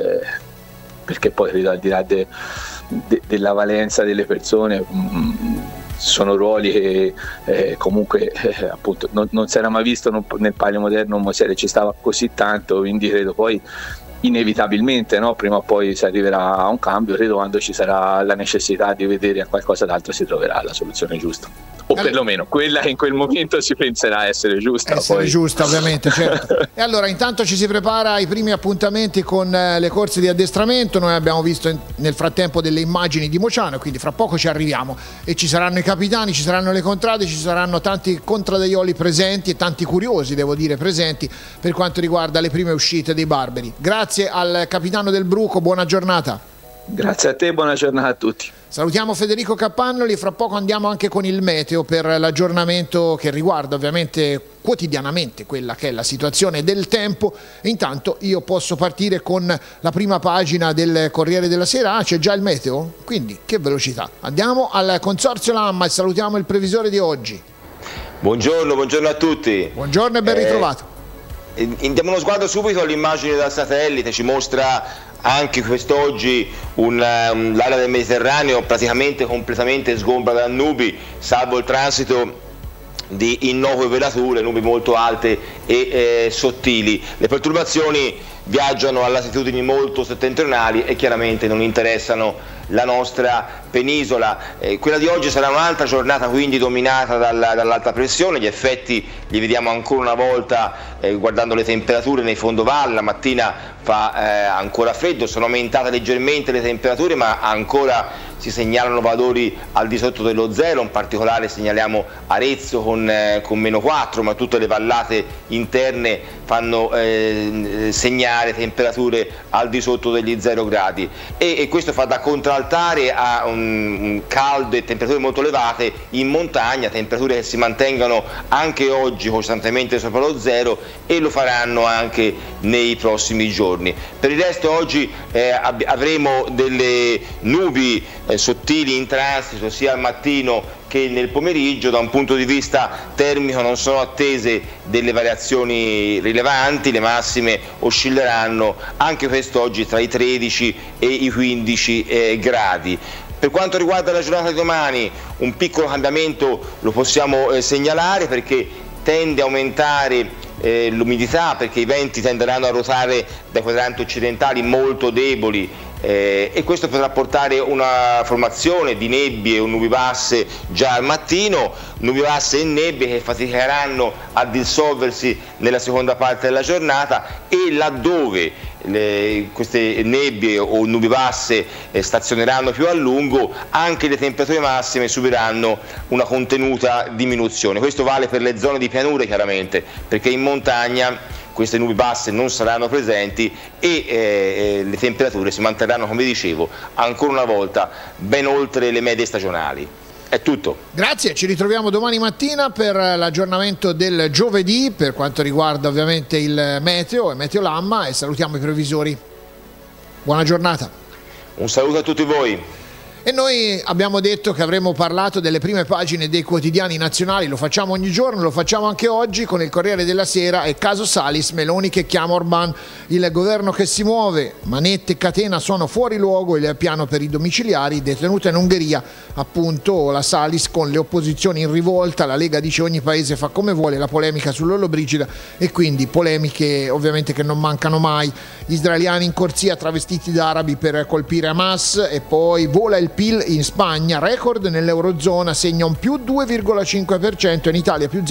perché poi credo al di là della valenza delle persone, sono ruoli che comunque appunto non si era mai visto nel palio moderno un Mossiere ci stava così tanto, quindi credo poi inevitabilmente, no? Prima o poi si arriverà a un cambio. Credo quando ci sarà la necessità di vedere a qualcosa d'altro si troverà la soluzione giusta, o perlomeno quella che in quel momento si penserà essere giusta. Giusta, ovviamente, certo. E allora intanto ci si prepara ai primi appuntamenti con le corse di addestramento. Noi abbiamo visto nel frattempo delle immagini di Mociano, quindi fra poco ci arriviamo e ci saranno i capitani, ci saranno le contrade, ci saranno tanti contradaioli presenti e tanti curiosi, devo dire, presenti per quanto riguarda le prime uscite dei barberi. Grazie al capitano del Bruco, buona giornata. Grazie a te, buona giornata a tutti. Salutiamo Federico Capannoli, fra poco andiamo anche con il meteo per l'aggiornamento che riguarda ovviamente quotidianamente quella che è la situazione del tempo. E intanto io posso partire con la prima pagina del Corriere della Sera. C'è già il meteo? Quindi che velocità. Andiamo al Consorzio Lamma e salutiamo il previsore di oggi. Buongiorno a tutti. Buongiorno e ben ritrovato. Diamo uno sguardo subito all'immagine dal satellite, ci mostra anche quest'oggi l'area del Mediterraneo praticamente completamente sgombra da nubi, salvo il transito di innocue velature, nubi molto alte e sottili. Le perturbazioni viaggiano a latitudini molto settentrionali e chiaramente non interessano la nostra penisola. Quella di oggi sarà un'altra giornata quindi dominata dall'alta pressione, gli effetti li vediamo ancora una volta guardando le temperature nei fondovalle. La mattina fa ancora freddo, sono aumentate leggermente le temperature ma ancora si segnalano valori al di sotto dello zero, in particolare segnaliamo Arezzo con -4, ma tutte le vallate interne fanno segnare temperature al di sotto degli 0 gradi e questo fa da contraltare a un caldo e temperature molto elevate in montagna, temperature che si mantengono anche oggi costantemente sopra lo zero e lo faranno anche nei prossimi giorni. Per il resto oggi avremo delle nubi sottili in transito sia al mattino che nel pomeriggio. Da un punto di vista termico non sono attese delle variazioni rilevanti, le massime oscilleranno anche quest'oggi tra i 13 e i 15 gradi. Per quanto riguarda la giornata di domani un piccolo cambiamento lo possiamo segnalare perché tende a aumentare l'umidità, perché i venti tenderanno a ruotare dai quadranti occidentali molto deboli e questo potrà portare una formazione di nebbie o nubi basse già al mattino, nubi basse e nebbie che faticheranno a dissolversi nella seconda parte della giornata e laddove queste nebbie o nubi basse stazioneranno più a lungo anche le temperature massime subiranno una contenuta diminuzione. Questo vale per le zone di pianure chiaramente, perché in montagna queste nubi basse non saranno presenti e le temperature si manterranno, come dicevo, ancora una volta ben oltre le medie stagionali. È tutto. Grazie, ci ritroviamo domani mattina per l'aggiornamento del giovedì per quanto riguarda ovviamente il meteo e Meteolamma e salutiamo i previsori. Buona giornata. Un saluto a tutti voi. E noi abbiamo detto che avremmo parlato delle prime pagine dei quotidiani nazionali, lo facciamo ogni giorno, lo facciamo anche oggi con il Corriere della Sera e caso Salis, Meloni che chiama Orban, il governo che si muove, manette e catena sono fuori luogo, il piano per i domiciliari, detenuta in Ungheria, appunto la Salis con le opposizioni in rivolta, la Lega dice ogni paese fa come vuole, la polemica sull'Ollobrigida e quindi polemiche ovviamente che non mancano mai, gli israeliani in corsia travestiti da arabi per colpire Hamas e poi vola il PIL in Spagna, record nell'Eurozona, segna un più 2,5% e in Italia più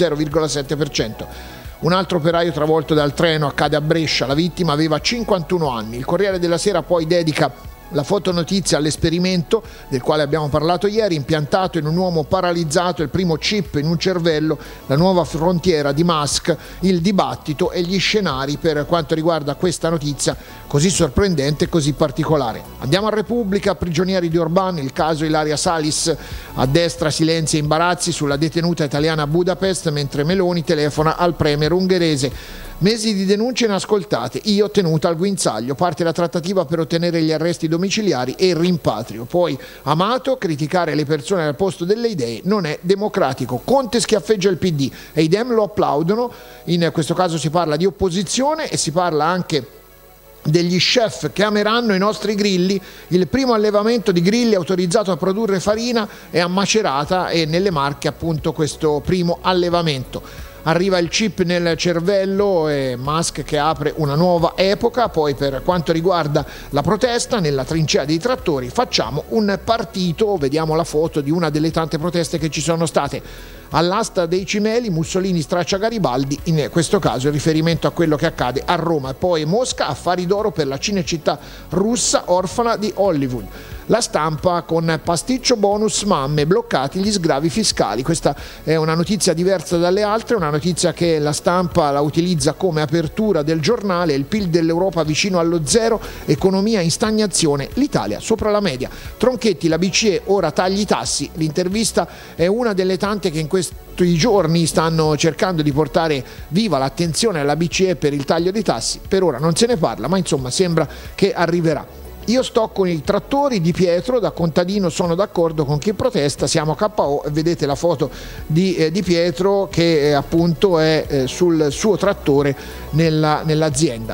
0,7%. Un altro operaio travolto dal treno accade a Brescia, la vittima aveva 51 anni. Il Corriere della Sera poi dedica la fotonotizia all'esperimento del quale abbiamo parlato ieri, impiantato in un uomo paralizzato, il primo chip in un cervello, la nuova frontiera di Musk, il dibattito e gli scenari per quanto riguarda questa notizia così sorprendente e così particolare. Andiamo a Repubblica, prigionieri di Orban, il caso Ilaria Salis, a destra silenzia e imbarazzi sulla detenuta italiana a Budapest mentre Meloni telefona al premier ungherese. Mesi di denunce inascoltate, io tenuta al guinzaglio, parte la trattativa per ottenere gli arresti domiciliari e il rimpatrio. Poi Amato, criticare le persone al posto delle idee non è democratico. Conte schiaffeggia il PD e i Dem lo applaudono, in questo caso si parla di opposizione e si parla anche degli chef che ameranno i nostri grilli, il primo allevamento di grilli autorizzato a produrre farina è a Macerata e nelle Marche appunto questo primo allevamento. Arriva il chip nel cervello e Musk che apre una nuova epoca. Poi per quanto riguarda la protesta nella trincea dei trattori facciamo un partito, vediamo la foto di una delle tante proteste che ci sono state. All'asta dei cimeli Mussolini straccia Garibaldi, in questo caso il riferimento a quello che accade a Roma. E poi Mosca, affari d'oro per la Cinecittà russa orfana di Hollywood. La Stampa con pasticcio bonus mamme, bloccati gli sgravi fiscali. Questa è una notizia diversa dalle altre, una notizia che la Stampa la utilizza come apertura del giornale, il PIL dell'Europa vicino allo zero, economia in stagnazione, l'Italia sopra la media. Tronchetti, la BCE ora tagli i tassi, l'intervista è una delle tante che in questi giorni stanno cercando di portare viva l'attenzione alla BCE per il taglio dei tassi, per ora non se ne parla ma insomma sembra che arriverà. Io sto con i trattori di Pietro, da contadino sono d'accordo con chi protesta, siamo KO, vedete la foto di Pietro che appunto è sul suo trattore nell'azienda.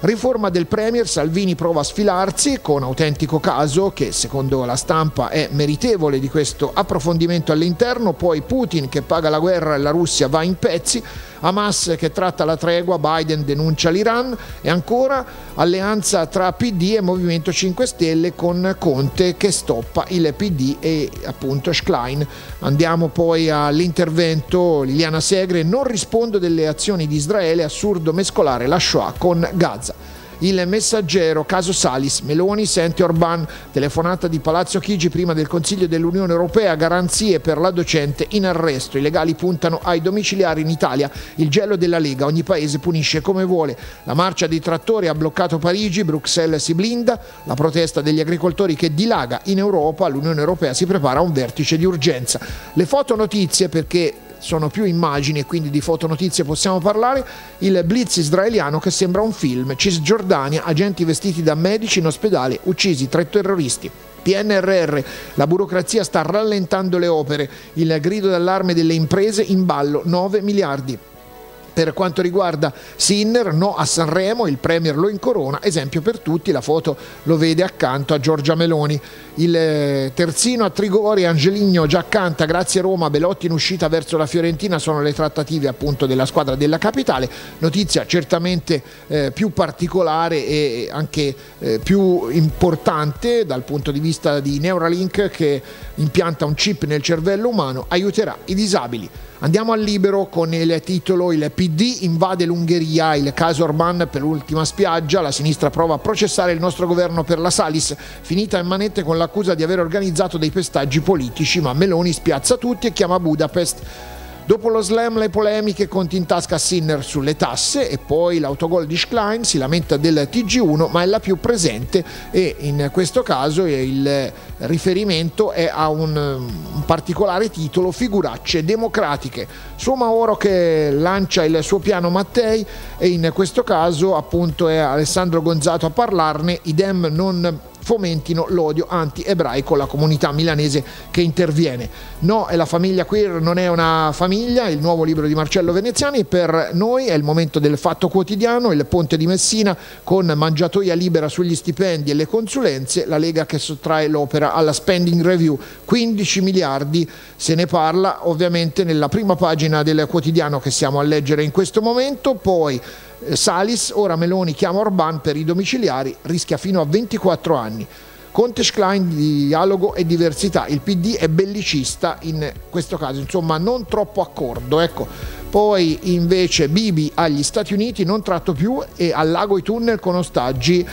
Riforma del Premier, Salvini prova a sfilarsi con autentico caso che secondo la stampa è meritevole di questo approfondimento all'interno. Poi Putin che paga la guerra e la Russia va in pezzi, Hamas che tratta la tregua, Biden denuncia l'Iran e ancora alleanza tra PD e Movimento 5 Stelle con Conte che stoppa il PD e appunto Schlein. Andiamo poi all'intervento, Liliana Segre, non rispondo delle azioni di Israele, assurdo mescolare la Shoah con Gaza. Il Messaggero, caso Salis, Meloni sente Orban, telefonata di Palazzo Chigi prima del Consiglio dell'Unione Europea, garanzie per la docente in arresto, i legali puntano ai domiciliari in Italia, il gelo della Lega, ogni paese punisce come vuole, la marcia dei trattori ha bloccato Parigi, Bruxelles si blinda, la protesta degli agricoltori che dilaga in Europa, l'Unione Europea si prepara a un vertice di urgenza. Le fotonotizie, perché sono più immagini e quindi di fotonotizie possiamo parlare, il blitz israeliano che sembra un film, Cisgiordania, agenti vestiti da medici in ospedale, uccisi 3 terroristi. PNRR, la burocrazia sta rallentando le opere, il grido d'allarme delle imprese, in ballo 9 miliardi. Per quanto riguarda Sinner, no a Sanremo, il Premier lo incorona, esempio per tutti, la foto lo vede accanto a Giorgia Meloni. Il terzino a Trigori, Angeligno già canta, grazie Roma, Belotti in uscita verso la Fiorentina, sono le trattative appunto della squadra della capitale. Notizia certamente più particolare e anche più importante dal punto di vista di Neuralink, che impianta un chip nel cervello umano, aiuterà i disabili. Andiamo al Libero con il titolo "Il PD invade l'Ungheria, il caso Orban per l'ultima spiaggia, la sinistra prova a processare il nostro governo per la Salis, finita in manette con l'accusa di aver organizzato dei pestaggi politici, ma Meloni spiazza tutti e chiama Budapest". Dopo lo slam le polemiche, conti in tasca Sinner sulle tasse e poi l'autogol di Schlein, si lamenta del TG1 ma è la più presente e in questo caso il riferimento è a un particolare titolo, figuracce democratiche. Soumahoro che lancia il suo piano Mattei e in questo caso appunto è Alessandro Gonzato a parlarne, i Dem non fomentino l'odio anti-ebraico, la comunità milanese che interviene. No, e la famiglia queer non è una famiglia, il nuovo libro di Marcello Veneziani, per noi è il momento del Fatto Quotidiano, il Ponte di Messina con mangiatoia libera sugli stipendi e le consulenze, la Lega che sottrae l'opera alla spending review, 15 miliardi, se ne parla ovviamente nella prima pagina del quotidiano che siamo a leggere in questo momento. Poi Salis, ora Meloni chiama Orban per i domiciliari, rischia fino a 24 anni. Conte Schlein, dialogo e diversità, il PD è bellicista in questo caso, insomma non troppo accordo, ecco. Poi invece Bibi agli Stati Uniti, non tratto più e al lago i tunnel con ostaggi.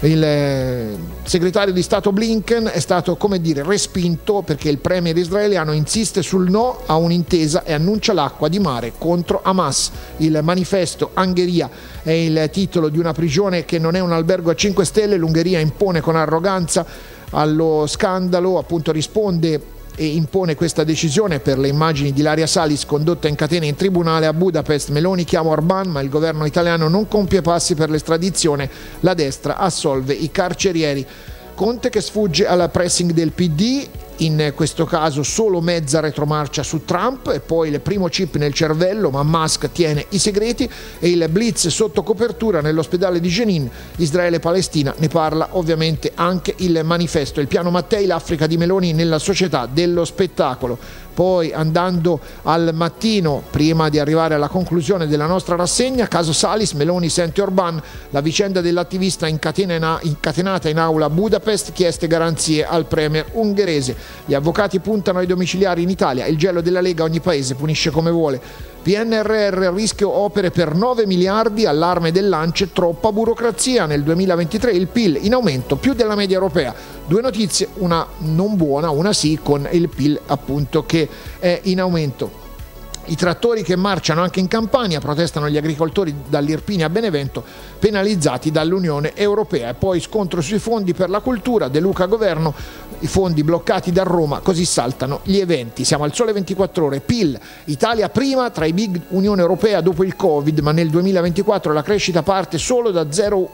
Il segretario di Stato Blinken è stato, come dire, respinto perché il premier israeliano insiste sul no a un'intesa e annuncia l'acqua di mare contro Hamas. Il manifesto Ungheria è il titolo di una prigione che non è un albergo a 5 stelle, l'Ungheria impone con arroganza allo scandalo, appunto risponde e impone questa decisione per le immagini di Ilaria Salis condotta in catena in tribunale a Budapest. Meloni chiama Orban ma il governo italiano non compie passi per l'estradizione, la destra assolve i carcerieri. Conte che sfugge al pressing del PD, in questo caso solo mezza retromarcia su Trump e poi il primo chip nel cervello ma Musk tiene i segreti e il blitz sotto copertura nell'ospedale di Jenin, Israele-Palestina, ne parla ovviamente anche il manifesto, il piano Mattei, l'Africa di Meloni nella società dello spettacolo. Poi andando al Mattino, prima di arrivare alla conclusione della nostra rassegna, caso Salis, Meloni sente Orban, la vicenda dell'attivista incatenata in aula a Budapest, chieste garanzie al premier ungherese. Gli avvocati puntano ai domiciliari in Italia, il gelo della Lega, ogni paese punisce come vuole. PNRR, rischio opere per 9 miliardi, allarme dell'ANCE, troppa burocrazia. Nel 2023 il PIL in aumento più della media europea. Due notizie, una non buona, una sì, con il PIL appunto che è in aumento. I trattori che marciano anche in Campania, protestano gli agricoltori dall'Irpinia a Benevento, penalizzati dall'Unione Europea. E poi scontro sui fondi per la cultura, De Luca governo, i fondi bloccati da Roma, così saltano gli eventi. Siamo al Sole 24 Ore, PIL, Italia prima tra i big Unione Europea dopo il Covid, ma nel 2024 la crescita parte solo da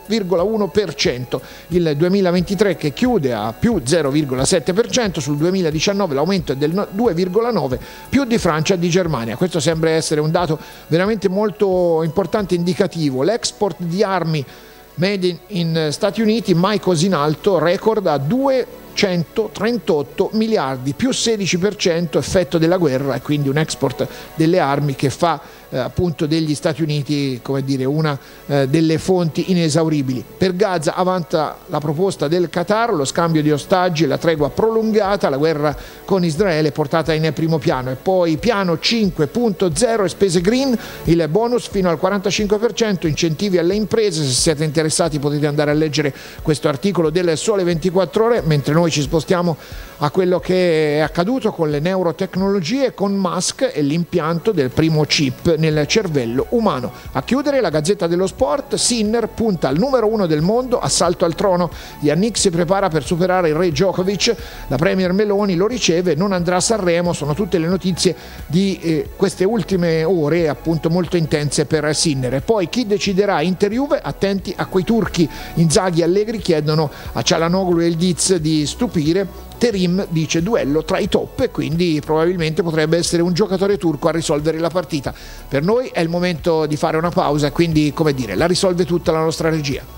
0,1%, il 2023 che chiude a più 0,7%, sul 2019 l'aumento è del 2,9%, più di Francia e di Germania. Questo sembra essere un dato veramente molto importante e indicativo. L'export di armi made in Stati Uniti, mai così in alto, record a 238 miliardi, più 16%, effetto della guerra, e quindi un export delle armi che fa appunto degli Stati Uniti, come dire, una delle fonti inesauribili. Per Gaza avanza la proposta del Qatar, lo scambio di ostaggi e la tregua prolungata, la guerra con Israele portata in primo piano. E poi piano 5.0 e spese green, il bonus fino al 45%, incentivi alle imprese. Se siete interessati potete andare a leggere questo articolo del Sole 24 Ore, mentre noi ci spostiamo a quello che è accaduto con le neurotecnologie, con Musk e l'impianto del primo chip nel cervello umano. A chiudere la Gazzetta dello Sport, Sinner punta al numero 1 del mondo, assalto al trono, Yannick si prepara per superare il re Djokovic, la premier Meloni lo riceve, non andrà a Sanremo. Sono tutte le notizie di queste ultime ore, appunto molto intense per Sinner. E poi chi deciderà Inter-Juve, attenti a quei turchi. Inzaghi e Allegri chiedono a Çalhanoğlu e il Diz di stupire. Terim dice duello tra i top, e quindi probabilmente potrebbe essere un giocatore turco a risolvere la partita. Per noi è il momento di fare una pausa, quindi, come dire, la risolve tutta la nostra regia.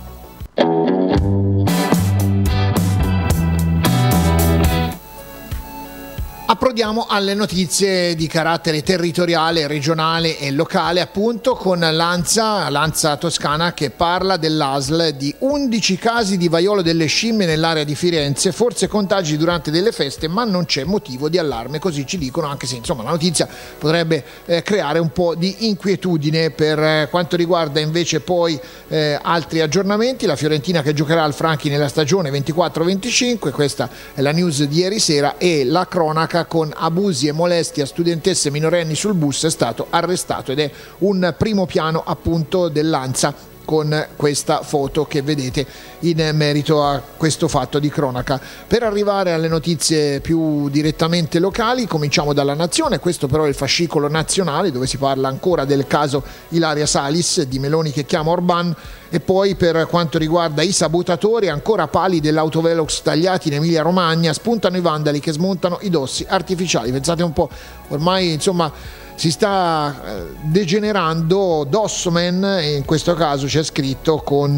Approdiamo alle notizie di carattere territoriale, regionale e locale, appunto, con l'ANSA Toscana, che parla dell'ASL di 11 casi di vaiolo delle scimmie nell'area di Firenze, forse contagi durante delle feste, ma non c'è motivo di allarme, così ci dicono, anche se insomma la notizia potrebbe creare un po' di inquietudine. Per quanto riguarda invece poi altri aggiornamenti, la Fiorentina che giocherà al Franchi nella stagione 24-25, questa è la news di ieri sera, e la cronaca con abusi e molestie a studentesse minorenni sul bus, è stato arrestato, ed è un primo piano appunto dell'ANSA con questa foto che vedete in merito a questo fatto di cronaca. Per arrivare alle notizie più direttamente locali, cominciamo dalla Nazione. Questo però è il fascicolo nazionale, dove si parla ancora del caso Ilaria Salis, di Meloni che chiama Orban. E poi per quanto riguarda i sabotatori, ancora pali dell'autovelox tagliati in Emilia Romagna, spuntano i vandali che smontano i dossi artificiali. Pensate un po', ormai insomma si sta degenerando. Dossoman, in questo caso c'è scritto con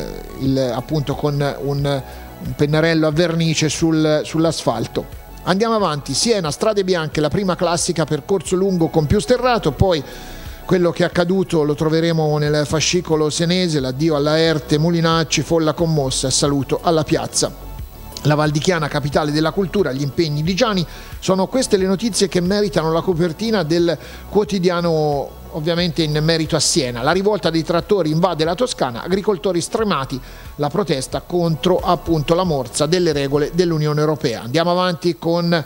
un pennarello a vernice sull'asfalto. Andiamo avanti. Siena, strade bianche, la prima classica, percorso lungo con più sterrato. Poi quello che è accaduto lo troveremo nel fascicolo senese, l'addio alla Erte, Mulinacci, folla commossa, saluto alla piazza. La Valdichiana, capitale della cultura, gli impegni di Gianni. Sono queste le notizie che meritano la copertina del quotidiano, ovviamente in merito a Siena. La rivolta dei trattori invade la Toscana, agricoltori stremati, la protesta contro appunto la morsa delle regole dell'Unione Europea. Andiamo avanti con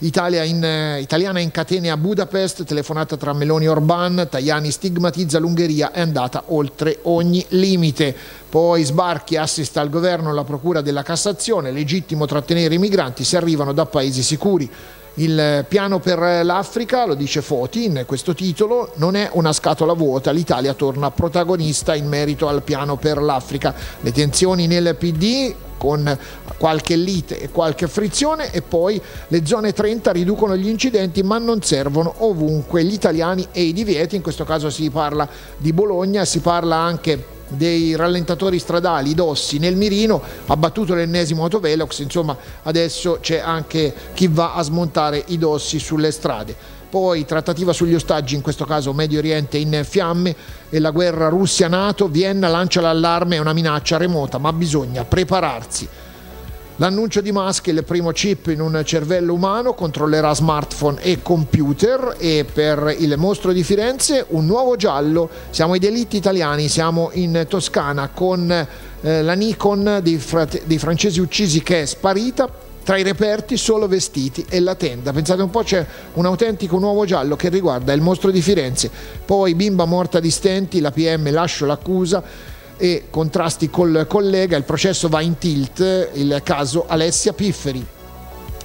italiana in catene a Budapest, telefonata tra Meloni e Orban, Tajani stigmatizza l'Ungheria, è andata oltre ogni limite. Poi sbarchi, assist al governo la procura della Cassazione, legittimo trattenere i migranti se arrivano da paesi sicuri. Il piano per l'Africa, lo dice Foti in questo titolo, non è una scatola vuota, l'Italia torna protagonista in merito al piano per l'Africa. Le tensioni nel PD con qualche lite e qualche frizione, e poi le zone 30 riducono gli incidenti ma non servono ovunque, gli italiani e i divieti. In questo caso si parla di Bologna, si parla anche dei rallentatori stradali, i dossi nel mirino, abbattuto l'ennesimo autovelox. Insomma, adesso c'è anche chi va a smontare i dossi sulle strade. Poi trattativa sugli ostaggi, in questo caso Medio Oriente in fiamme e la guerra Russia-NATO. Vienna lancia l'allarme, è una minaccia remota ma bisogna prepararsi. L'annuncio di Musk, il primo chip in un cervello umano, controllerà smartphone e computer. E per il mostro di Firenze un nuovo giallo, siamo ai delitti italiani, siamo in Toscana con la Nikon dei francesi uccisi che è sparita. Tra i reperti solo vestiti e la tenda. Pensate un po', c'è un autentico nuovo giallo che riguarda il mostro di Firenze. Poi bimba morta di stenti, la PM lascia l'accusa e contrasti col collega, il processo va in tilt, il caso Alessia Pifferi.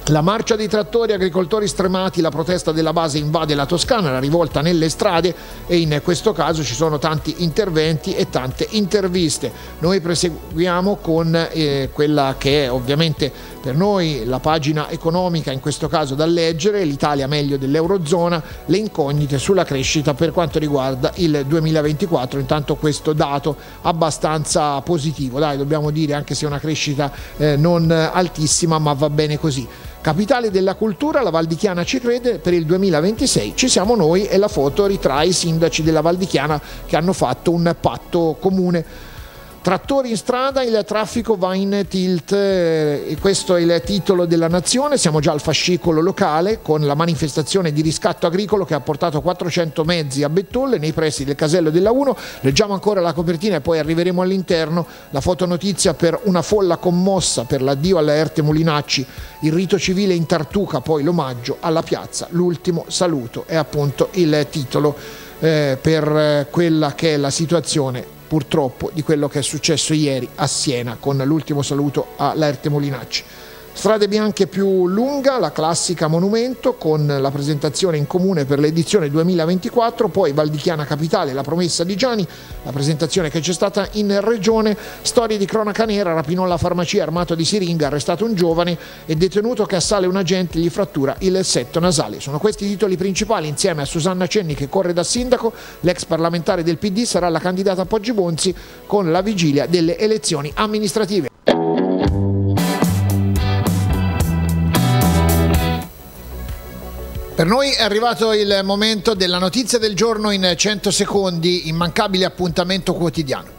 La marcia dei trattori, agricoltori stremati, la protesta della base invade la Toscana, la rivolta nelle strade, e in questo caso ci sono tanti interventi e tante interviste. Noi proseguiamo con quella che è ovviamente per noi la pagina economica, in questo caso da leggere: l'Italia meglio dell'Eurozona, le incognite sulla crescita per quanto riguarda il 2024. Intanto questo dato abbastanza positivo, dai, dobbiamo dire, anche se è una crescita non altissima, ma va bene così. Capitale della cultura, la Val di Chiana ci crede, per il 2026 ci siamo noi, e la foto ritrae i sindaci della Val di Chiana che hanno fatto un patto comune. Trattori in strada, il traffico va in tilt, e questo è il titolo della Nazione. Siamo già al fascicolo locale con la manifestazione di riscatto agricolo che ha portato 400 mezzi a Bettolle nei pressi del casello della 1. Leggiamo ancora la copertina e poi arriveremo all'interno. La fotonotizia per una folla commossa per l'addio alla Erte Molinacci, il rito civile in Tartuca, poi l'omaggio alla piazza, l'ultimo saluto, è appunto il titolo per quella che è la situazione, purtroppo, di quello che è successo ieri a Siena con l'ultimo saluto a Erte Molinacci. Strade bianche più lunga, la classica monumento con la presentazione in comune per l'edizione 2024, poi Val di Chiana Capitale, la promessa di Gianni, la presentazione che c'è stata in regione, storie di cronaca nera, rapinò alla farmacia armato di siringa, arrestato un giovane e detenuto che assale un agente e gli frattura il setto nasale. Sono questi i titoli principali, insieme a Susanna Cenni che corre da sindaco. L'ex parlamentare del PD sarà la candidata Poggi Bonzi con la vigilia delle elezioni amministrative. Per noi è arrivato il momento della notizia del giorno in 100 secondi, immancabile appuntamento quotidiano.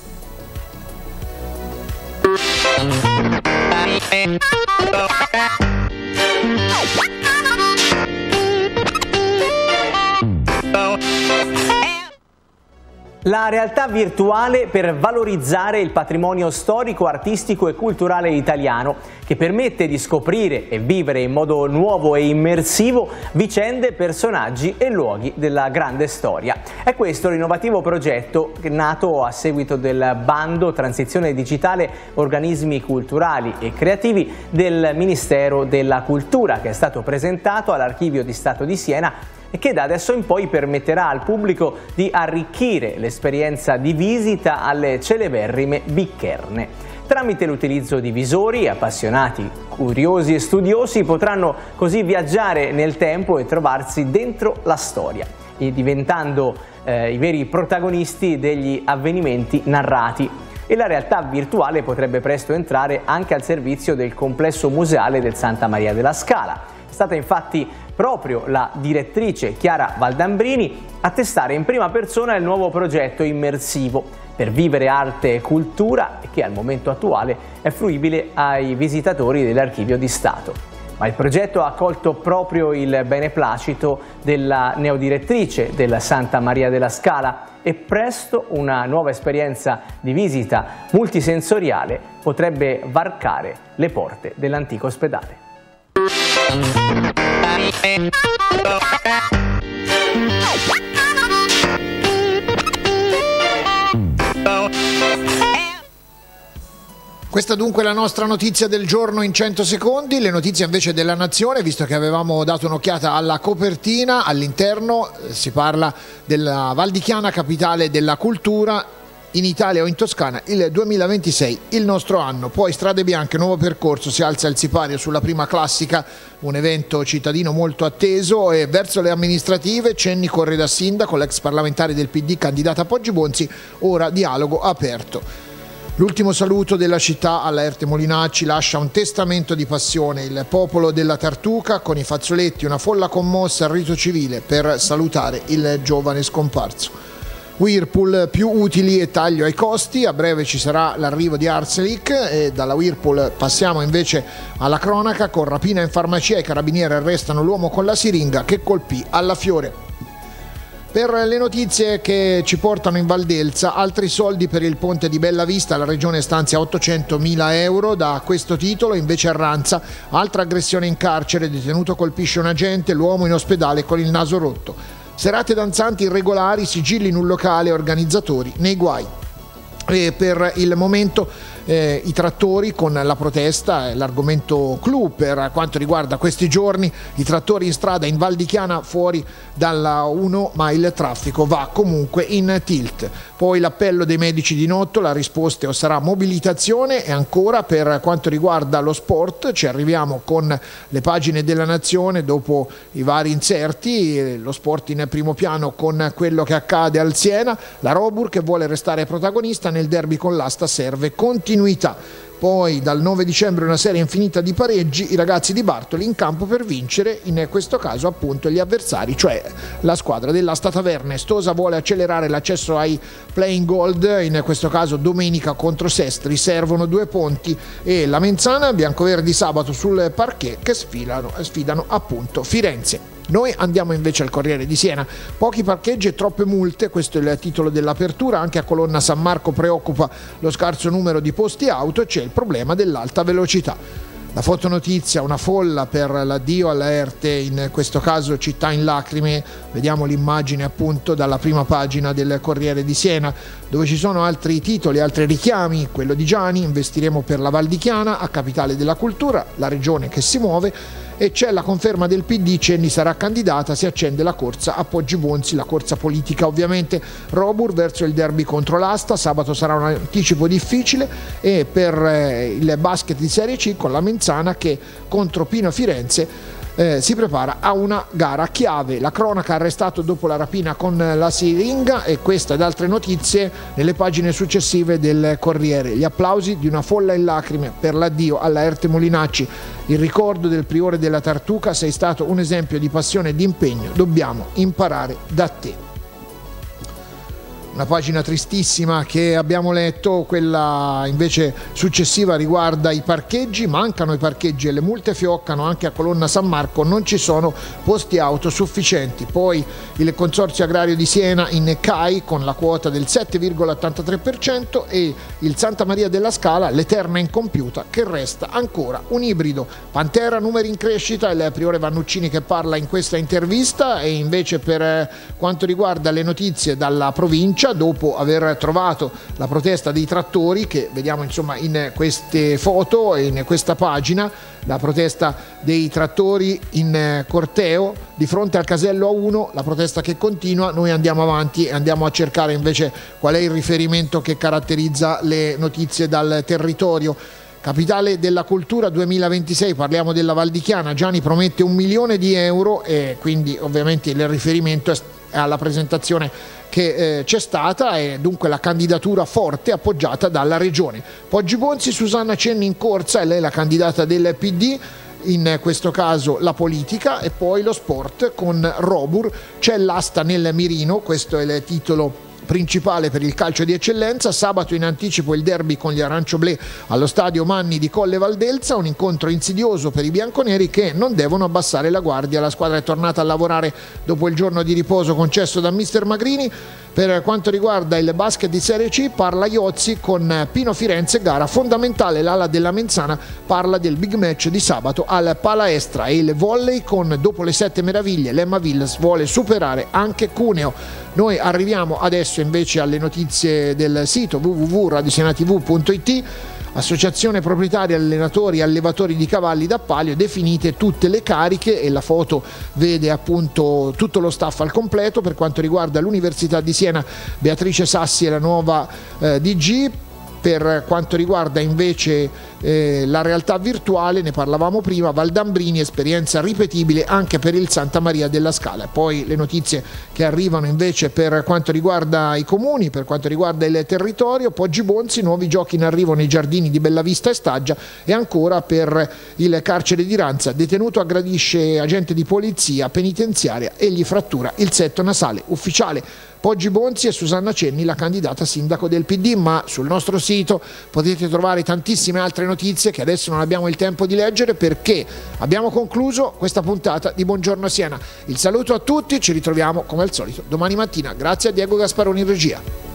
La realtà virtuale per valorizzare il patrimonio storico, artistico e culturale italiano, che permette di scoprire e vivere in modo nuovo e immersivo vicende, personaggi e luoghi della grande storia. È questo l'innovativo progetto nato a seguito del bando Transizione Digitale Organismi Culturali e Creativi del Ministero della Cultura, che è stato presentato all'Archivio di Stato di Siena e che da adesso in poi permetterà al pubblico di arricchire l'esperienza di visita alle celeberrime biccherne. Tramite l'utilizzo di visori, appassionati, curiosi e studiosi potranno così viaggiare nel tempo e trovarsi dentro la storia, e diventando i veri protagonisti degli avvenimenti narrati. E la realtà virtuale potrebbe presto entrare anche al servizio del complesso museale del Santa Maria della Scala. È stata infatti proprio la direttrice Chiara Valdambrini a testare in prima persona il nuovo progetto immersivo per vivere arte e cultura, che al momento attuale è fruibile ai visitatori dell'Archivio di Stato. Ma il progetto ha accolto proprio il beneplacito della neodirettrice della Santa Maria della Scala, e presto una nuova esperienza di visita multisensoriale potrebbe varcare le porte dell'antico ospedale. Questa dunque è la nostra notizia del giorno in 100 secondi, le notizie invece della Nazione, visto che avevamo dato un'occhiata alla copertina. All'interno si parla della Val di Chiana, capitale della cultura, in Italia o in Toscana, il 2026, il nostro anno. Poi strade bianche, nuovo percorso, si alza il sipario sulla prima classica, un evento cittadino molto atteso. E verso le amministrative, Cenni corre da sindaco, l'ex parlamentare del PD candidata Poggi Bonzi, ora dialogo aperto. L'ultimo saluto della città alla Erte Molinacci lascia un testamento di passione. Il popolo della Tartuca con i fazzoletti, una folla commossa al rito civile per salutare il giovane scomparso. Whirlpool, più utili e taglio ai costi, a breve ci sarà l'arrivo di Arçelik. E dalla Whirlpool passiamo invece alla cronaca con rapina in farmacia, i carabinieri arrestano l'uomo con la siringa che colpì alla Fiore. Per le notizie che ci portano in Val d'Elsa, altri soldi per il ponte di Bellavista, la regione stanzia 800.000 euro, da questo titolo. Invece a Ranza, altra aggressione in carcere, detenuto colpisce un agente, l'uomo in ospedale con il naso rotto. Serate danzanti irregolari, sigilli in un locale, organizzatori nei guai. E per il momento i trattori con la protesta, l'argomento clou per quanto riguarda questi giorni, i trattori in strada in Val di Chiana fuori dalla 1, ma il traffico va comunque in tilt. Poi l'appello dei medici di Notto, la risposta sarà mobilitazione. E ancora per quanto riguarda lo sport ci arriviamo con le pagine della Nazione dopo i vari inserti, lo sport in primo piano con quello che accade al Siena, la Robur che vuole restare protagonista nel derby con l'Asta, serve continuità. Poi dal 9 dicembre una serie infinita di pareggi, i ragazzi di Bartoli in campo per vincere, in questo caso appunto gli avversari, cioè la squadra dell'Asta Taverne. Stosa vuole accelerare l'accesso ai Playing Gold, in questo caso domenica contro Sestri, servono 2 punti, e la Menzana, biancoverdi sabato sul parquet che sfidano appunto Firenze. Noi andiamo invece al Corriere di Siena, pochi parcheggi e troppe multe, questo è il titolo dell'apertura. Anche a Colonna San Marco preoccupa lo scarso numero di posti auto e c'è il problema dell'alta velocità. La fotonotizia, una folla per l'addio alla Erte, in questo caso città in lacrime. Vediamo l'immagine appunto dalla prima pagina del Corriere di Siena, dove ci sono altri titoli, altri richiami. Quello di Gianni, investiremo per la Val di Chiana, a capitale della cultura, la regione che si muove. E c'è la conferma del PD, Cenni sarà candidata, si accende la corsa a Poggi Bonzi, la corsa politica ovviamente. Robur verso il derby contro l'Asta, sabato sarà un anticipo difficile. E per il basket di Serie C con la Menzana che contro Pino Firenze si prepara a una gara chiave. La cronaca, arrestato dopo la rapina con la siringa, e questa ed altre notizie nelle pagine successive del Corriere. Gli applausi di una folla in lacrime per l'addio alla Erte Molinacci, il ricordo del priore della Tartuca: sei stato un esempio di passione e di impegno, dobbiamo imparare da te. Una pagina tristissima che abbiamo letto, quella invece successiva riguarda i parcheggi. Mancano i parcheggi e le multe fioccano anche a Colonna San Marco, non ci sono posti auto sufficienti. Poi il Consorzio Agrario di Siena in CAI con la quota del 7,83% e il Santa Maria della Scala, l'eterna incompiuta, che resta ancora un ibrido. Pantera, numeri in crescita, il priore Vannuccini che parla in questa intervista. E invece per quanto riguarda le notizie dalla provincia, dopo aver trovato la protesta dei trattori, che vediamo insomma in queste foto e in questa pagina, la protesta dei trattori in corteo di fronte al casello A1, la protesta che continua. Noi andiamo avanti e andiamo a cercare invece qual è il riferimento che caratterizza le notizie dal territorio. Capitale della cultura 2026, parliamo della Val di Chiana. Gianni promette 1 milione di euro e quindi ovviamente il riferimento è alla presentazione che c'è stata, e dunque la candidatura forte appoggiata dalla regione. Poggi Bonzi, Susanna Cenni in corsa, e lei è la candidata del PD, in questo caso la politica. E poi lo sport con Robur, c'è l'asta nel mirino, questo è il titolo principale per il calcio di eccellenza. Sabato in anticipo il derby con gli arancioblu allo stadio Manni di Colle Valdelsa, un incontro insidioso per i bianconeri che non devono abbassare la guardia. La squadra è tornata a lavorare dopo il giorno di riposo concesso da mister Magrini. Per quanto riguarda il basket di Serie C parla Iozzi con Pino Firenze, gara fondamentale. L'ala della Menzana parla del big match di sabato al Palaestra. E il volley con dopo le 7 meraviglie l'Emma Villas vuole superare anche Cuneo. Noi arriviamo adesso invece alle notizie del sito www.radiosienatv.it. Associazione proprietaria allenatori e allevatori di cavalli da palio, definite tutte le cariche, e la foto vede appunto tutto lo staff al completo. Per quanto riguarda l'Università di Siena, Beatrice Sassi è la nuova DG. Per quanto riguarda invece la realtà virtuale, ne parlavamo prima, Valdambrini, esperienza ripetibile anche per il Santa Maria della Scala. Poi le notizie che arrivano invece per quanto riguarda i comuni, per quanto riguarda il territorio: Poggi Bonzi, nuovi giochi in arrivo nei giardini di Bellavista e Staggia. E ancora per il carcere di Ranza, detenuto aggredisce agente di polizia penitenziaria e gli frattura il setto nasale. Ufficiale Poggi Bonzi e Susanna Cenni la candidata sindaco del PD. Ma sul nostro sito potete trovare tantissime altre notizie che adesso non abbiamo il tempo di leggere, perché abbiamo concluso questa puntata di Buongiorno Siena. Il saluto a tutti, ci ritroviamo come al solito domani mattina. Grazie a Diego Gasparoni in regia.